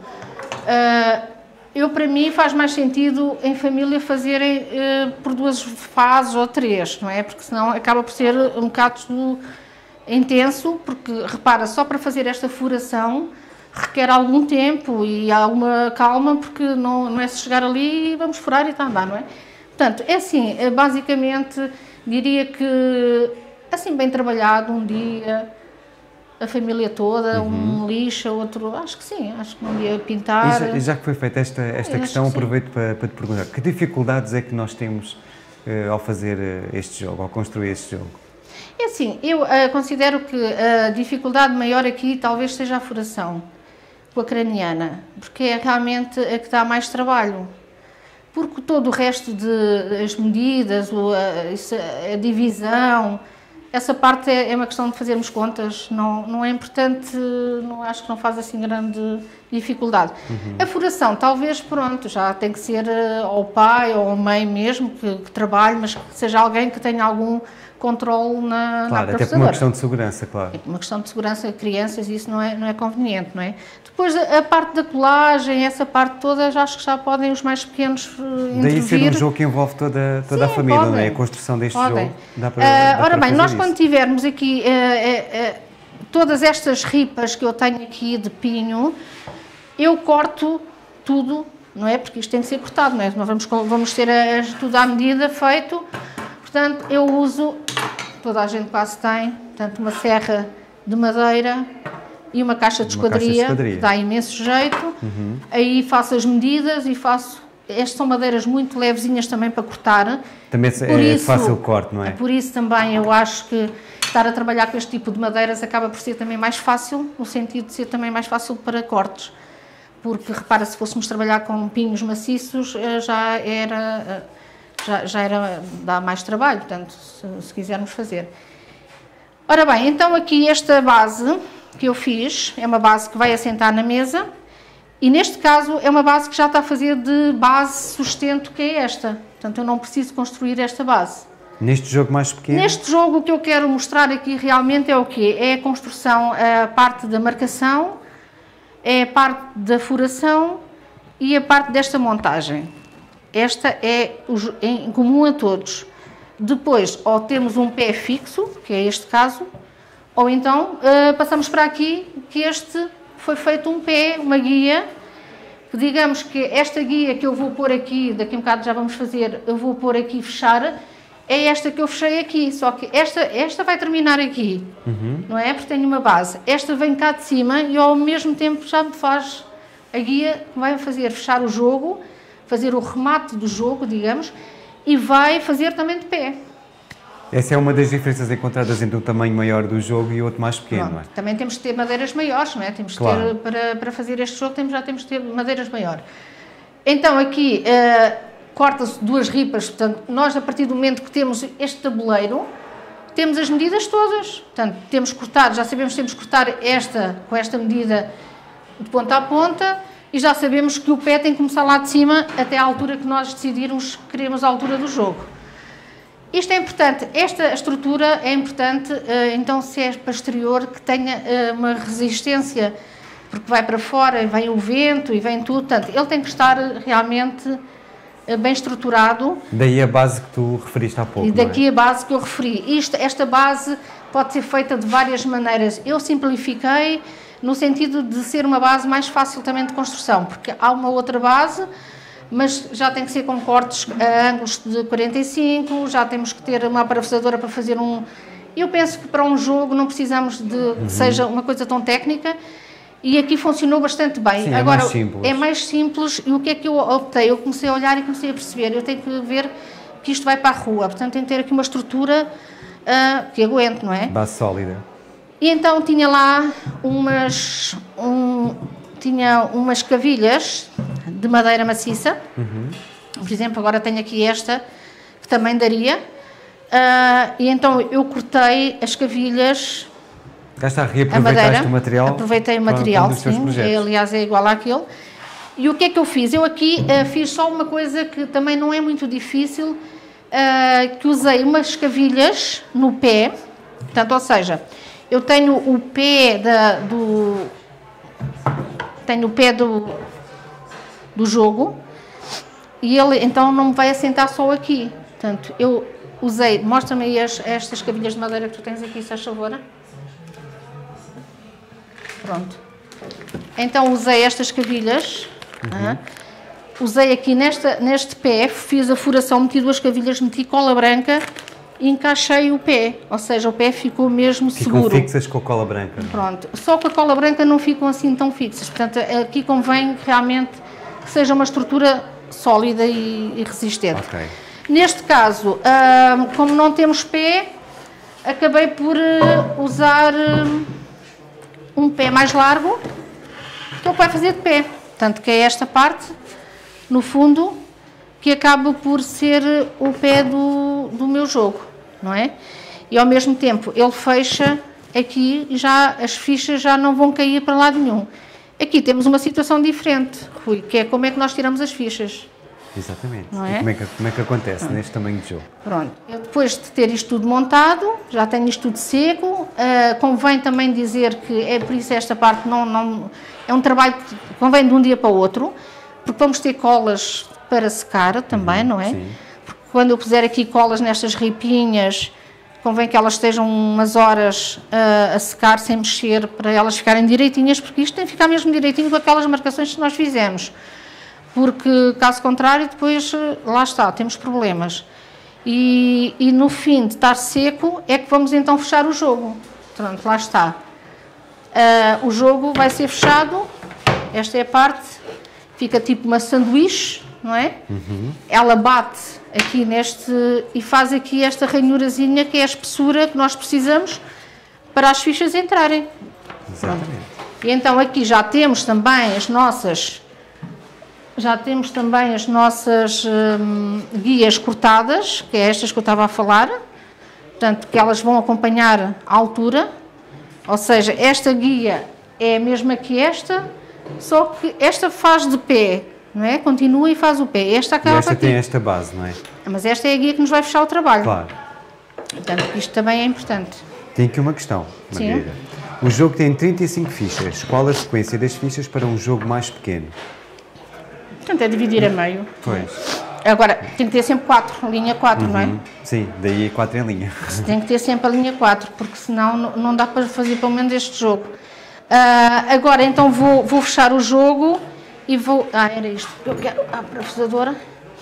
para mim faz mais sentido em família fazerem por 2 fases ou 3, não é? Porque senão acaba por ser um bocado intenso, porque repara, só para fazer esta furação requer algum tempo e alguma calma, porque não é se chegar ali e vamos furar e está a andar, não é? Portanto, é assim, basicamente diria que, assim bem trabalhado, um dia, a família toda, um lixa, outro, acho que sim, acho que um dia pintar... E já que foi feita esta questão, aproveito para te perguntar, que dificuldades é que nós temos ao fazer este jogo, ao construir este jogo? É assim, eu considero que a dificuldade maior aqui talvez seja a furação com a craniana, porque é realmente a que dá mais trabalho. Porque todo o resto das medidas, a divisão, essa parte é uma questão de fazermos contas, não é importante, acho que não faz assim grande dificuldade. A furação, talvez, pronto, já tem que ser ao pai ou à mãe mesmo, que trabalhe, mas que seja alguém que tenha algum controle na claro, até por uma questão de segurança, claro. Uma questão de segurança de crianças, isso não é conveniente, não é? Depois a parte da colagem, essa parte toda, já acho que já podem os mais pequenos intervir. Daí ser um jogo que envolve toda a família, podem, não é? A construção deste jogo. Ora bem, nós quando tivermos aqui todas estas ripas que eu tenho aqui de pinho, eu corto tudo, não é? Porque isto tem que ser cortado, não é? Nós vamos ter tudo à medida feito. Portanto, eu uso, toda a gente quase tem, portanto, uma serra de madeira e uma caixa de esquadria, que dá imenso jeito. Aí faço as medidas e estas são madeiras muito levezinhas também para cortar. Também é fácil o corte, não é? Por isso também eu acho que estar a trabalhar com este tipo de madeiras acaba por ser também mais fácil, no sentido de ser também mais fácil para cortes. porque repara, se fôssemos trabalhar com pinhos maciços, já era dá mais trabalho, portanto, se quisermos fazer. Ora bem, então aqui esta base que eu fiz, é uma base que vai assentar na mesa, e neste caso é uma base que já está a fazer de base sustento, que é esta. Portanto, eu não preciso construir esta base. Neste jogo mais pequeno? Neste jogo o que eu quero mostrar aqui realmente é o quê? É a construção, a parte da marcação, é a parte da furação e a parte desta montagem. Esta é em comum a todos. Depois, ou temos um pé fixo, que é este caso, ou então passamos para aqui, que este foi feito um pé, uma guia. Digamos que esta guia que eu vou pôr aqui, daqui a um bocado já vamos fazer, eu vou pôr aqui fechar, é esta que eu fechei aqui, só que esta vai terminar aqui, não é? Porque tem uma base. Esta vem cá de cima e ao mesmo tempo já me faz a guia, vai fazer fechar o jogo, fazer o remate do jogo, digamos, e vai fazer também de pé. Essa é uma das diferenças encontradas entre um tamanho maior do jogo e outro mais pequeno. Pronto, também temos de ter madeiras maiores, não é? Temos de ter, para fazer este jogo, já temos de ter madeiras maiores. Então aqui corta-se 2 ripas, portanto, nós a partir do momento que temos este tabuleiro, temos as medidas todas. Portanto, temos cortado, já sabemos que temos que cortar esta com esta medida de ponta a ponta, e já sabemos que o pé tem que começar lá de cima até à altura que nós decidirmos que queremos a altura do jogo. Isto é importante, esta estrutura é importante, então se é para exterior, que tenha uma resistência, porque vai para fora, vem o vento e vem tudo, portanto, ele tem que estar realmente bem estruturado. Daí a base que tu referiste há pouco. E daqui a base que eu referi. Esta base pode ser feita de várias maneiras. Eu simplifiquei no sentido de ser uma base mais fácil também de construção, porque há uma outra base, mas já tem que ser com cortes a ângulos de 45, já temos que ter uma parafusadora para fazer um... Eu penso que para um jogo não precisamos de que seja uma coisa tão técnica, e aqui funcionou bastante bem. Sim, agora, é mais simples, e o que é que eu optei? Eu comecei a olhar e comecei a perceber, eu tenho que ver que isto vai para a rua, portanto tenho que ter aqui uma estrutura que aguente, não é? Base sólida. E então tinha lá tinha umas cavilhas de madeira maciça, por exemplo, agora tenho aqui esta, que também daria, e então eu cortei as cavilhas, cá está, reaproveitaste o material. Aproveitei o material, sim, aliás é igual àquele. E o que é que eu fiz? Eu aqui fiz só uma coisa que também não é muito difícil, que usei umas cavilhas no pé, portanto, ou seja, eu tenho o pé do jogo, e ele então não me vai assentar só aqui. Portanto, eu usei, mostra-me aí estas cavilhas de madeira que tu tens aqui, se faz favor. Pronto. Então usei estas cavilhas, usei aqui neste pé, fiz a furação, meti 2 cavilhas, meti cola branca, e encaixei o pé, ou seja, o pé ficou mesmo seguro. Ficam fixas com a cola branca. Pronto, só com a cola branca não ficam assim tão fixas, portanto aqui convém realmente que seja uma estrutura sólida e resistente. Okay. Neste caso, como não temos pé, acabei por usar um pé mais largo, que ele vai fazer de pé, portanto que é esta parte, no fundo, que acaba por ser o pé do meu jogo, não é? E ao mesmo tempo ele fecha aqui e já as fichas já não vão cair para lado nenhum. Aqui temos uma situação diferente, Rui, que é como é que nós tiramos as fichas. Exatamente. Não é? E como é que acontece neste tamanho de jogo? Pronto, eu depois de ter isto tudo montado, já tenho isto tudo seco, convém também dizer que é por isso esta parte não é um trabalho que convém de um dia para o outro, porque vamos ter colas para secar também, não é? Sim. Porque quando eu puser aqui colas nestas ripinhas, convém que elas estejam umas horas a secar sem mexer, para elas ficarem direitinhas, porque isto tem que ficar mesmo direitinho com aquelas marcações que nós fizemos. Porque, caso contrário, depois, lá está, temos problemas. E no fim de estar seco, é que vamos então fechar o jogo. Pronto, lá está. O jogo vai ser fechado, esta é a parte, fica tipo uma sanduíche, não é? Ela bate aqui e faz aqui esta ranhurazinha, que é a espessura que nós precisamos para as fichas entrarem. Exatamente. E então aqui já temos também as nossas guias cortadas, que é estas que eu estava a falar, portanto, que elas vão acompanhar a altura, ou seja, esta guia é a mesma que esta, só que esta faz de pé, não é? Continua e faz o pé. Esta acaba esta tem esta base, não é? Mas esta é a guia que nos vai fechar o trabalho. Claro. Portanto, isto também é importante. Tem aqui uma questão, Margarida. O jogo tem 35 fichas. Qual a sequência das fichas para um jogo mais pequeno? Portanto, é dividir a meio. Pois. Agora, tem que ter sempre 4, linha 4, não é? Sim, daí 4 em linha. Tem que ter sempre a linha 4, porque senão não dá para fazer pelo menos este jogo. Agora, então, vou fechar o jogo e vou... era isto que eu quero. Professora.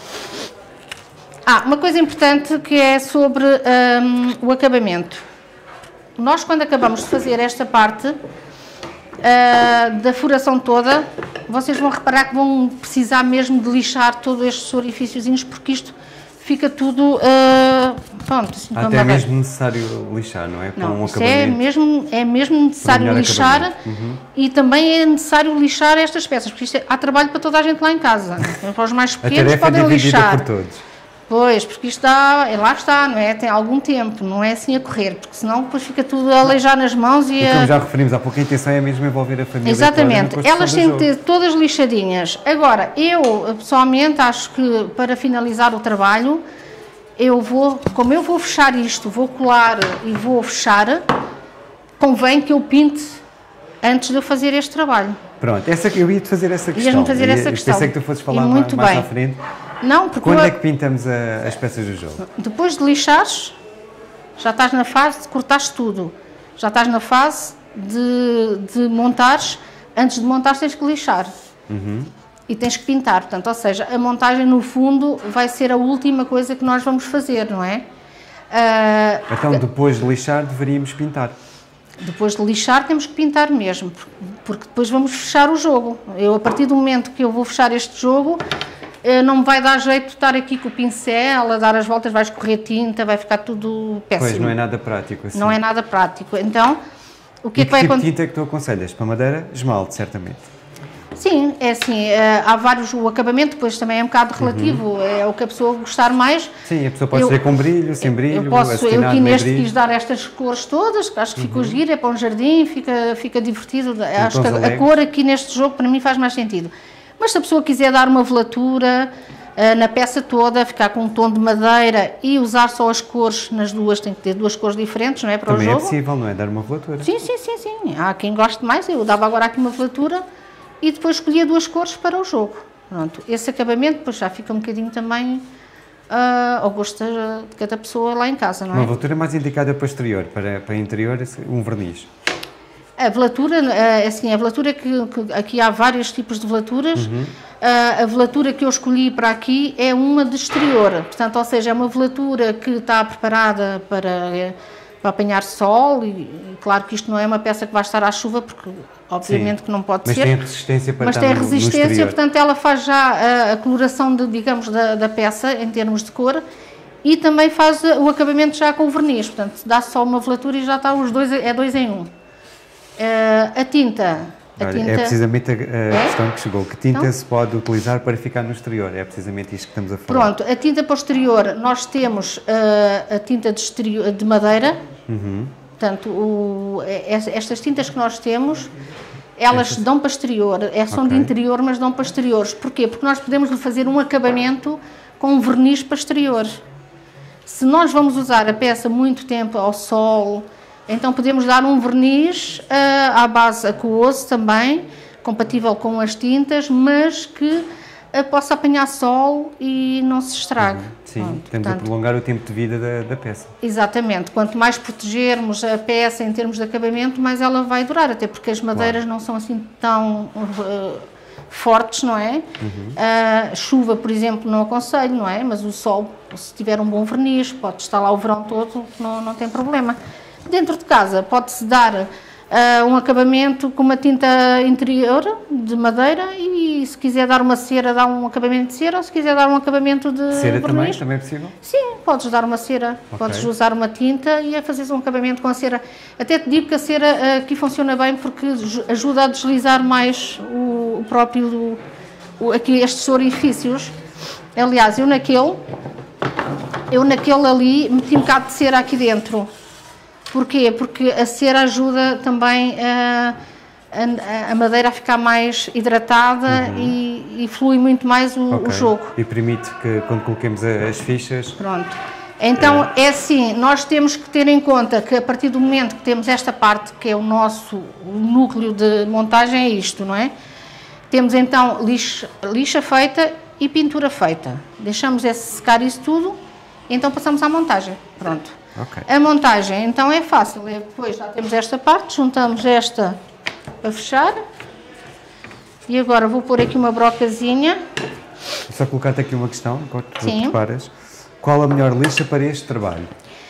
Uma coisa importante que é sobre o acabamento. Nós, quando acabamos de fazer esta parte da furação toda, vocês vão reparar que vão precisar mesmo de lixar todos estes orifíciozinhos, porque isto fica tudo... pronto. Assim, até é mesmo necessário lixar, não é? Para não, um acabamento. É mesmo necessário lixar e também é necessário lixar estas peças, porque isto há trabalho para toda a gente lá em casa. Para os mais pequenos podem lixar. Por todos. Pois, porque isto dá, lá está, não é? Tem algum tempo, não é assim a correr, porque senão depois fica tudo a aleijar nas mãos e como já referimos há pouco, a intenção é mesmo envolver a família. Exatamente, elas têm que ter todas lixadinhas. Agora, eu pessoalmente acho que para finalizar o trabalho, como eu vou fechar isto, vou colar e vou fechar, convém que eu pinte antes de eu fazer este trabalho. Pronto, eu ia-te fazer essa questão. Ias-me fazer essa questão. Pensei que tu fosses falar mais à frente. Não, porque quando é que pintamos as peças do jogo? Depois de lixares, já estás na fase de cortares tudo. Já estás na fase de montares. Antes de montares tens que lixar. E tens que pintar. Portanto, ou seja, a montagem no fundo vai ser a última coisa que nós vamos fazer, não é? Então, depois de lixar, deveríamos pintar. Depois de lixar temos que pintar mesmo, porque depois vamos fechar o jogo. A partir do momento que eu vou fechar este jogo... não me vai dar jeito de estar aqui com o pincel, a dar as voltas, vai escorrer tinta, vai ficar tudo péssimo. Pois, não é nada prático assim. Não é nada prático. Então, o que é que vai acontecer? Que tinta é que tu aconselhas? Para madeira, esmalte, certamente. Sim, é assim, há vários, o acabamento depois também é um bocado relativo, é o que a pessoa gostar mais. Sim, a pessoa pode ser com brilho, sem brilho, eu aqui neste quis dar estas cores todas, que acho que ficou giro, é para um jardim, fica divertido, acho que a cor aqui neste jogo para mim faz mais sentido. Mas se a pessoa quiser dar uma velatura na peça toda, ficar com um tom de madeira e usar só as cores nas duas, tem que ter duas cores diferentes, não é? Para também o jogo. É possível, não é? Dar uma velatura. Sim. Há quem goste mais, eu dava agora aqui uma velatura e depois escolhia duas cores para o jogo. Pronto, esse acabamento depois já fica um bocadinho também ao gosto de cada pessoa lá em casa, não é? Uma velatura mais indicada para exterior, para interior, um verniz. A velatura, assim, a velatura que aqui há vários tipos de velaturas, a velatura que eu escolhi para aqui é uma de exterior, portanto, ou seja, é uma velatura que está preparada para apanhar sol e claro que isto não é uma peça que vai estar à chuva, porque obviamente que não pode ser. Mas tem resistência para estar no exterior. Mas tem resistência, portanto, ela faz já a coloração, digamos, da peça em termos de cor e também faz o acabamento já com o verniz, portanto, dá só uma velatura e já está os dois, é 2 em 1. A tinta... É precisamente a questão que chegou. Que tinta se pode utilizar para ficar no exterior? É precisamente isto que estamos a falar. Pronto, a tinta para o exterior, nós temos a tinta de madeira. Portanto, estas tintas que nós temos, elas dão para exterior. São de interior, mas dão para exteriores. Porquê? Porque nós podemos fazer um acabamento com um verniz para exterior. Se nós vamos usar a peça muito tempo ao sol... Então podemos dar um verniz à base aquoso também, compatível com as tintas, mas que possa apanhar sol e não se estrague. Sim, temos a prolongar o tempo de vida da peça. Exatamente, quanto mais protegermos a peça em termos de acabamento, mais ela vai durar, até porque as madeiras não são assim tão fortes, não é? Chuva, por exemplo, não aconselho, não é? Mas o sol, se tiver um bom verniz, pode estar lá o verão todo, não tem problema. Dentro de casa pode-se dar um acabamento com uma tinta interior de madeira e se quiser dar uma cera, dá um acabamento de cera, ou se quiser dar um acabamento de cera verniz. também é possível? Sim, podes dar uma cera, podes usar uma tinta e a fazeres um acabamento com a cera. Até te digo que a cera aqui funciona bem porque ajuda a deslizar mais o próprio, aqui estes orifícios. Aliás, eu naquele ali meti um bocado de cera aqui dentro. Porquê? Porque a cera ajuda também a madeira a ficar mais hidratada e flui muito mais o jogo. E permite que quando coloquemos as fichas... Pronto. Então é assim, nós temos que ter em conta que a partir do momento que temos esta parte que é o nosso núcleo de montagem é isto, não é? Temos então lixa feita e pintura feita. Deixamos secar isso tudo, então passamos à montagem. Pronto. A montagem então é fácil, depois já temos esta parte, juntamos esta para fechar e agora vou pôr aqui uma brocazinha. Só colocar-te aqui uma questão, enquanto tu preparas. Qual a melhor lixa para este trabalho?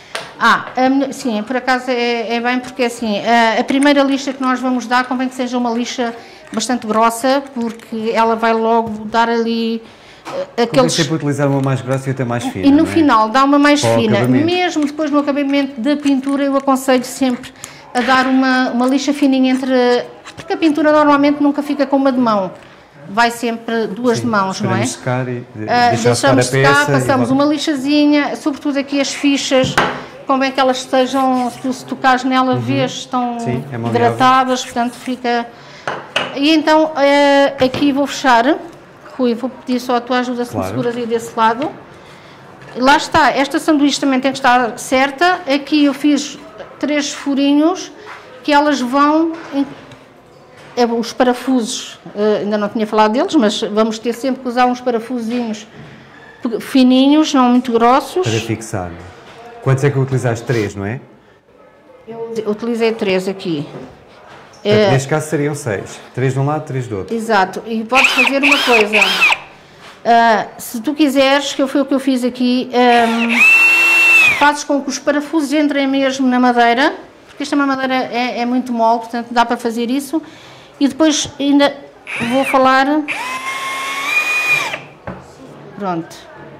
Sim, por acaso é bem porque assim, a primeira lixa que nós vamos dar convém que seja uma lixa bastante grossa, porque ela vai logo dar ali aqueles... sempre utilizar uma mais grossa e outra mais fina. E no final dá uma mais fina. Mesmo depois no acabamento da pintura eu aconselho sempre a dar uma lixa fininha porque a pintura normalmente nunca fica com uma de mão. Vai sempre duas de mãos, não é? Secar e deixamos secar, passamos uma lixazinha, sobretudo aqui as fichas, convém que elas estejam, se tocares nela, vês, estão hidratadas, portanto fica... E então aqui vou fechar. Rui, vou pedir só a tua ajuda se me seguras aí desse lado. Lá está, esta sanduíche também tem que estar certa. Aqui eu fiz 3 furinhos que elas vão... Os parafusos, ainda não tinha falado deles, mas vamos ter sempre que usar uns parafusinhos fininhos, não muito grossos. Para fixar. Quantos é que utilizaste? 3, não é? Eu utilizei 3 aqui. Neste caso seriam 6. 3 de um lado, 3 do outro. Exato. E podes fazer uma coisa. Se tu quiseres, que foi o que eu fiz aqui, fazes com que os parafusos entrem mesmo na madeira, porque esta madeira é muito mole, portanto dá para fazer isso. E depois ainda vou falar... Pronto.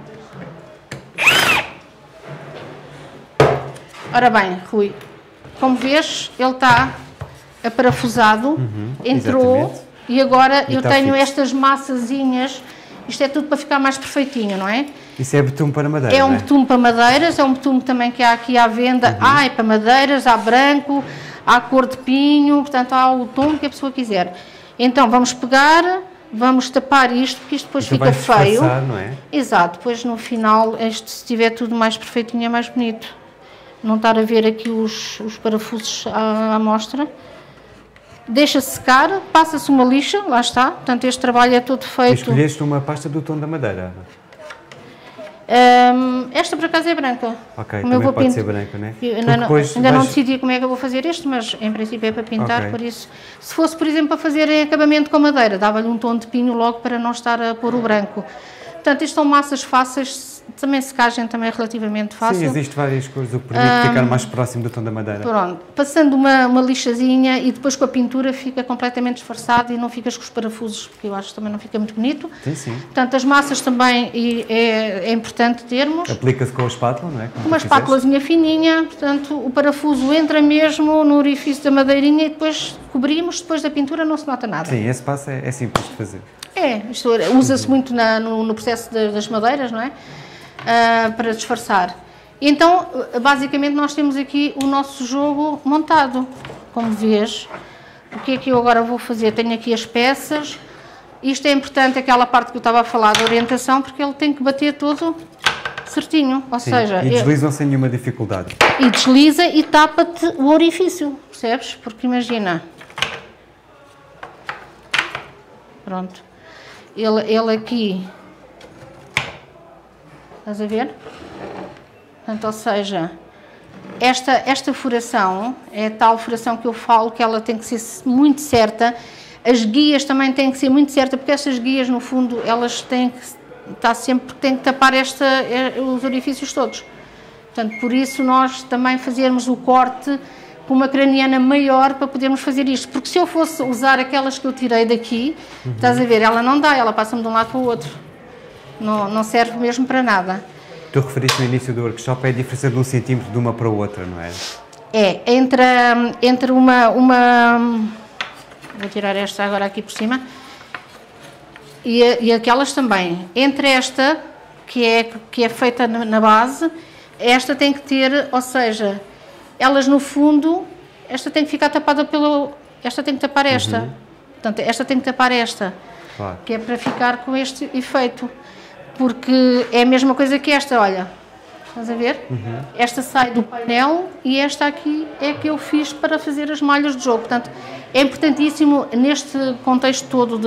Ora bem, Rui, como vês, ele está aparafusado, entrou, exatamente. E agora eu tenho estas massazinhas, isto é tudo para ficar mais perfeitinho, não é? Isso é betume para madeira, é um betume para madeiras, é um betume também que há aqui à venda, é para madeiras, há branco, há cor de pinho, portanto há o tom que a pessoa quiser. Então vamos pegar, vamos tapar isto, porque isto depois fica feio. Não é? Exato, depois no final, se estiver tudo mais perfeitinho é mais bonito. Não estar a ver aqui os parafusos à mostra. Deixa-se secar, passa-se uma lixa, lá está, portanto este trabalho é todo feito. E escolheste uma pasta do tom da madeira? Esta por acaso é branca. Ok, também pode ser branca, não é? Ainda não decidi como é que eu vou fazer este, mas em princípio é para pintar, por isso. Se fosse, por exemplo, para fazer em acabamento com madeira, dava-lhe um tom de pinho logo para não estar a pôr o branco. Portanto, isto são massas fáceis, também secagem também é relativamente fácil. Sim, existem várias cores, o que permite ficar mais próximo do tom da madeira. Pronto, passando uma lixazinha e depois com a pintura fica completamente disfarçado e não ficas com os parafusos, porque eu acho que também não fica muito bonito. Sim, sim. Portanto, as massas também é importante termos. Aplica-se com a espátula, não é? Uma espátulazinha fininha, portanto, o parafuso entra mesmo no orifício da madeirinha e depois cobrimos, depois da pintura não se nota nada. Sim, esse passo é simples de fazer. Isto usa-se muito no processo das madeiras, não é? Para disfarçar. E então, basicamente, nós temos aqui o nosso jogo montado. Como vês, o que é que eu agora vou fazer? Tenho aqui as peças. Isto é importante, aquela parte que eu estava a falar da orientação, porque ele tem que bater todo certinho. Ou seja... E deslizam sem nenhuma dificuldade. E desliza e tapa-te o orifício, percebes? Porque imagina... Pronto. Ele aqui... Estás a ver? Portanto, ou seja, esta furação é a tal furação que eu falo que ela tem que ser muito certa. As guias também têm que ser muito certas, porque estas guias, no fundo, elas têm que tapar os orifícios todos. Portanto, por isso nós também fazermos o corte com uma craniana maior para podermos fazer isto. Porque se eu fosse usar aquelas que eu tirei daqui, estás a ver, ela não dá, ela passa-me de um lado para o outro. Não serve mesmo para nada. Tu referiste no início do workshop, é a diferença de 1 centímetro de uma para a outra, não é? É, entre uma... Vou tirar esta agora aqui por cima. E aquelas também. Entre esta, que é feita na base, esta tem que ter, ou seja, elas no fundo, esta tem que ficar tapada pelo... Esta tem que tapar esta. Portanto, esta tem que tapar esta. Claro. Que é para ficar com este efeito. Porque é a mesma coisa que esta, olha. Estás a ver? Esta sai do painel e esta aqui é que eu fiz para fazer as malhas de jogo. Portanto, é importantíssimo neste contexto todo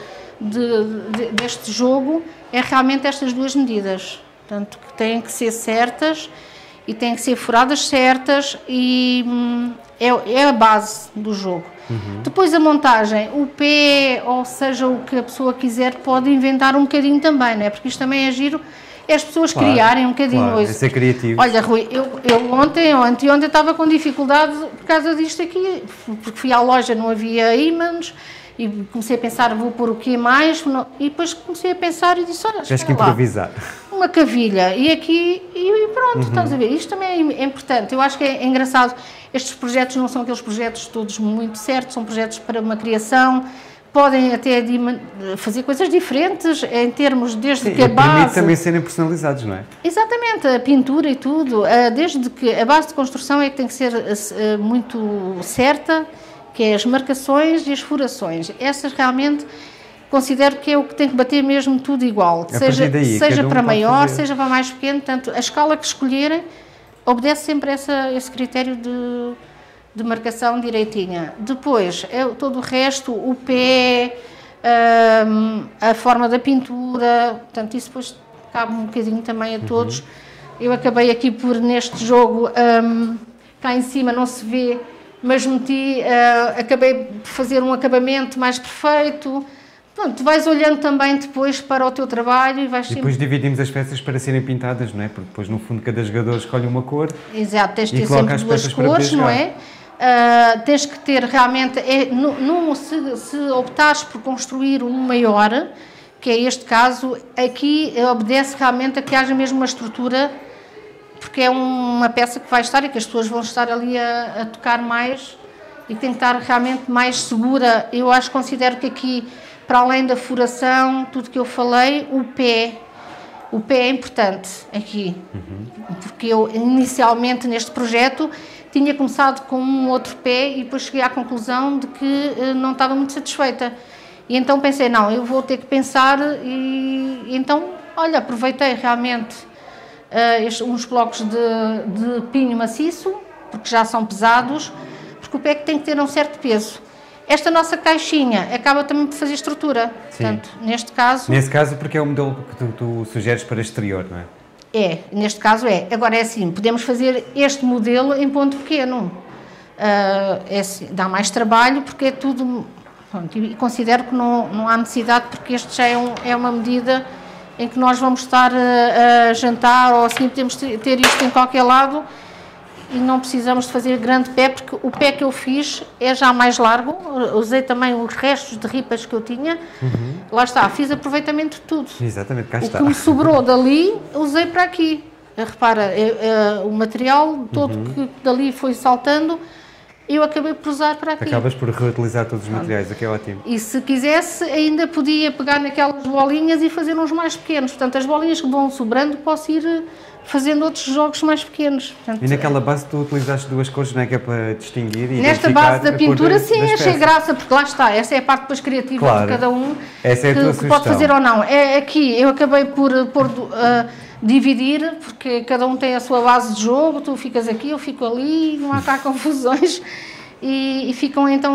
deste jogo, é realmente estas duas medidas. Portanto, que têm que ser certas e têm que ser furadas certas e é a base do jogo. Depois a montagem, o pé, ou seja, o que a pessoa quiser, pode inventar um bocadinho também, não é? Porque isto também é giro, é as pessoas criarem um bocadinho. Claro, é ser criativo. Olha, Rui, eu ontem ou anteontem estava com dificuldade por causa disto aqui, porque fui à loja, não havia ímãs, e comecei a pensar, vou pôr o quê mais? E depois comecei a pensar e disse, olha, tens que improvisar. Uma cavilha, e aqui, e pronto, estás a ver, isto também é importante, eu acho que é engraçado, estes projetos não são aqueles projetos todos muito certos, são projetos para uma criação, podem até fazer coisas diferentes, em termos, desde que a base... permite também serem personalizados, não é? Exatamente, a pintura e tudo, desde que a base de construção é que tem que ser muito certa, que é as marcações e as furações, essas realmente... Considero que é o que tem que bater mesmo tudo igual, seja para maior, seja para mais pequeno, portanto, a escala que escolherem obedece sempre a esse critério de marcação direitinha. Depois, todo o resto, o pé, a forma da pintura, portanto, isso depois cabe um bocadinho também a todos. Eu acabei aqui por, neste jogo, cá em cima não se vê, mas acabei por fazer um acabamento mais perfeito. Pronto, tu vais olhando também depois para o teu trabalho e vais sempre... depois dividimos as peças para serem pintadas, não é? Porque depois, no fundo, cada jogador escolhe uma cor. Exato, tens de ter sempre duas cores, não é? Tens que ter realmente... se optares por construir um maior, que é este caso, aqui obedece realmente a que haja mesmo uma estrutura, porque é uma peça que vai estar e que as pessoas vão estar ali a tocar mais e que tem que estar realmente mais segura. Eu considero que aqui... Para além da furação, tudo que eu falei, o pé é importante aqui, porque eu inicialmente neste projeto tinha começado com um outro pé e depois cheguei à conclusão de que não estava muito satisfeita. E então pensei, não, eu vou ter que pensar e então, olha, aproveitei realmente uns blocos de pinho maciço, porque já são pesados, porque o pé tem que ter um certo peso. Esta nossa caixinha acaba também por fazer estrutura. Sim. Portanto, neste caso... Nesse caso, porque é o modelo que tu sugeres para exterior, não é? Neste caso é. Agora é assim, podemos fazer este modelo em ponto pequeno. Assim, dá mais trabalho porque é tudo... Pronto, e considero que não há necessidade porque este já é uma medida em que nós vamos estar a jantar ou assim, podemos ter isto em qualquer lado e não precisamos de fazer grande pé, porque o pé que eu fiz é já mais largo, usei também os restos de ripas que eu tinha, lá está, fiz aproveitamento de tudo. Exatamente, cá está. O que me sobrou dali, usei para aqui. Repara, o material todo que dali foi saltando, eu acabei por usar para aqui. Acabas por reutilizar todos os materiais, aqui é ótimo. E se quisesse, ainda podia pegar naquelas bolinhas e fazer uns mais pequenos. Portanto, as bolinhas que vão sobrando, posso ir fazendo outros jogos mais pequenos. Portanto, e naquela base tu utilizaste duas cores, não é? Que é para distinguir e nesta base da pintura, sim, achei graça, porque lá está, essa é a parte depois criativa de cada um, essa é a tua que pode fazer ou não. Aqui eu acabei por dividir, porque cada um tem a sua base de jogo, tu ficas aqui, eu fico ali, não há cá confusões, e ficam então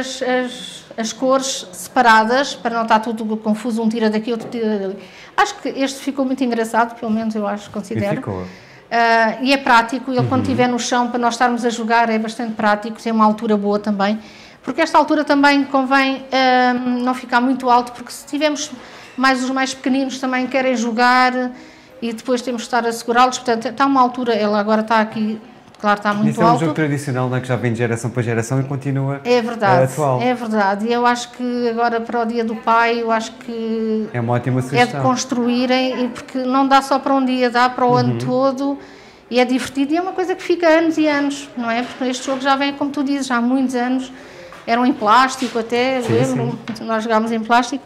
as cores separadas, para não estar tudo confuso, um tira daqui, outro tira dali. Acho que este ficou muito engraçado, pelo menos eu considero. E ficou. E é prático, ele quando estiver no chão, para nós estarmos a jogar, é bastante prático, tem uma altura boa também, porque esta altura também convém não ficar muito alto, porque se tivermos os mais pequeninos também querem jogar e depois temos de estar a segurá-los, portanto está uma altura, ele agora está aqui claro, está muito alto. Isso é um jogo tradicional, não é? Que já vem de geração para geração e continua atual. É verdade, e eu acho que agora para o Dia do Pai, eu acho que é uma ótima sugestão. É de construírem, porque não dá só para um dia, dá para o ano todo, e é divertido, e é uma coisa que fica anos e anos, não é? Porque este jogo já vem, como tu dizes, já há muitos anos, eram em plástico até, lembro, nós jogámos em plástico,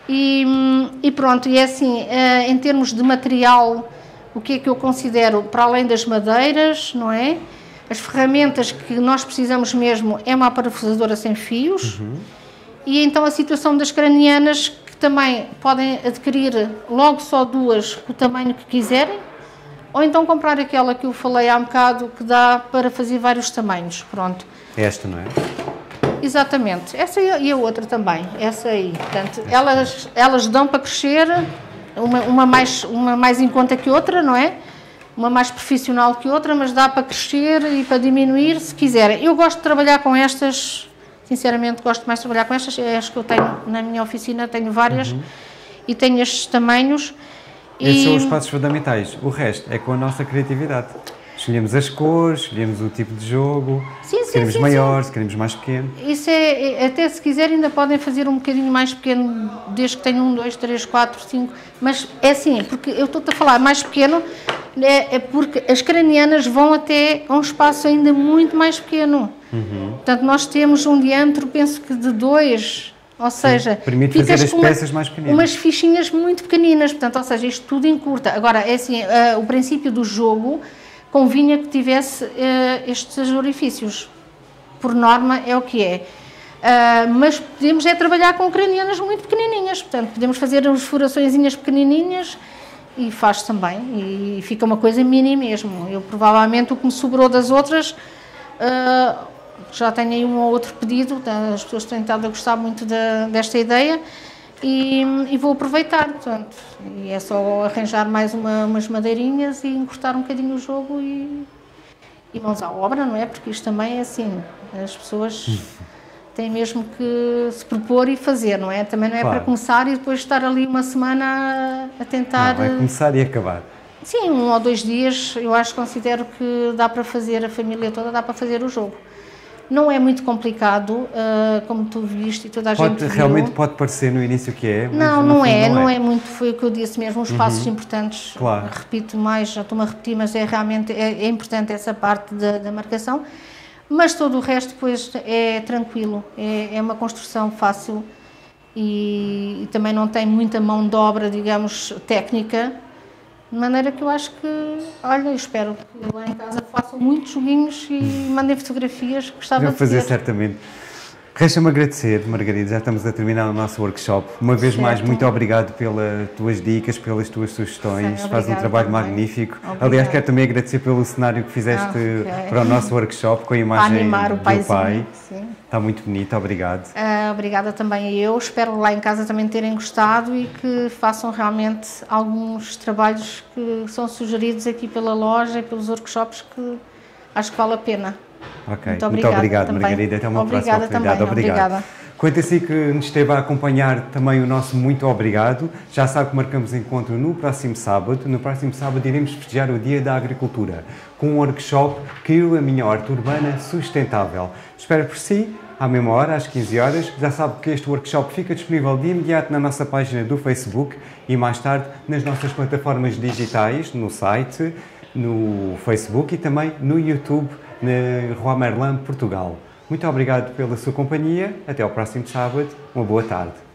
e pronto, e é assim, em termos de material, o que é que eu considero, para além das madeiras, não é? As ferramentas que nós precisamos mesmo é uma parafusadora sem fios, e então a situação das cranianas, que também podem adquirir logo só 2, com o tamanho que quiserem, ou então comprar aquela que eu falei há um bocado, que dá para fazer vários tamanhos, pronto. Esta, não é? Exatamente, essa e a outra também, essa aí, portanto, elas dão para crescer, uma mais em conta que outra, não é? Uma mais profissional que outra, mas dá para crescer e para diminuir, se quiserem. Eu gosto de trabalhar com estas, sinceramente gosto mais de trabalhar com estas, é as que eu tenho na minha oficina, tenho várias, e tenho estes tamanhos. Esses são os passos fundamentais, o resto é com a nossa criatividade. Escolhemos as cores, escolhemos o tipo de jogo, se queremos maior, se queremos mais pequeno. Isso até se quiser ainda podem fazer um bocadinho mais pequeno, desde que tenham 1, 2, 3, 4, 5, mas é assim, porque eu estou-te a falar mais pequeno, é porque as cranianas vão até a um espaço ainda muito mais pequeno. Portanto, nós temos um diâmetro, penso que de 2, ou seja, permite fazer as peças mais pequeninas. Umas fichinhas muito pequeninas, portanto, ou seja, isto tudo encurta. Agora, é assim, o princípio do jogo convinha que tivesse estes orifícios. Por norma é o que é. Mas podemos trabalhar com cranianas muito pequenininhas, portanto, podemos fazer as furaçõezinhas pequenininhas e faz também, e fica uma coisa mini mesmo. Eu provavelmente o que me sobrou das outras, já tenho aí um ou outro pedido, as pessoas têm estado a gostar muito desta ideia, e vou aproveitar, portanto, e é só arranjar mais umas madeirinhas e encurtar um bocadinho o jogo e mãos à obra, não é? Porque isto também é assim, as pessoas têm mesmo que se propor e fazer, não é? Também não é para começar e depois estar ali uma semana a tentar... Não, vai começar e acabar. Sim, 1 ou 2 dias, eu considero que dá para fazer, a família toda dá para fazer o jogo. Não é muito complicado, como tu viste e toda a gente viu. Realmente pode parecer no início que é, mas não é muito, foi o que eu disse mesmo, os passos importantes, repito mais, já estou-me a repetir, mas realmente é importante essa parte da marcação, mas todo o resto depois é tranquilo, é uma construção fácil e também não tem muita mão de obra, digamos, técnica, de maneira que eu acho que, olha, eu espero que lá em casa façam muitos joguinhos e mandem fotografias, gostava de fazer certamente. Resta-me agradecer, Margarida, já estamos a terminar o nosso workshop. Uma vez mais, muito obrigado pelas tuas dicas, pelas tuas sugestões, faz um trabalho magnífico. Aliás, quero também agradecer pelo cenário que fizeste para o nosso workshop, com a imagem do pai. Sim. Está muito bonito, obrigado. Obrigada também a eu, espero lá em casa também terem gostado e que façam realmente alguns trabalhos que são sugeridos aqui pela loja e pelos workshops que acho que vale a pena. Ok, muito obrigado Margarida, até uma próxima oportunidade. Obrigada. Quanto a si que nos esteve a acompanhar, também o nosso muito obrigado. Já sabe que marcamos encontro no próximo sábado. No próximo sábado iremos festejar o Dia da Agricultura, com um workshop Crio a Minha Horta Urbana Sustentável. Espero por si, à mesma hora, às 15 horas. Já sabe que este workshop fica disponível de imediato na nossa página do Facebook e mais tarde nas nossas plataformas digitais, no site, no Facebook e também no YouTube, na Rua Merlin, Portugal. Muito obrigado pela sua companhia. Até ao próximo sábado. Uma boa tarde.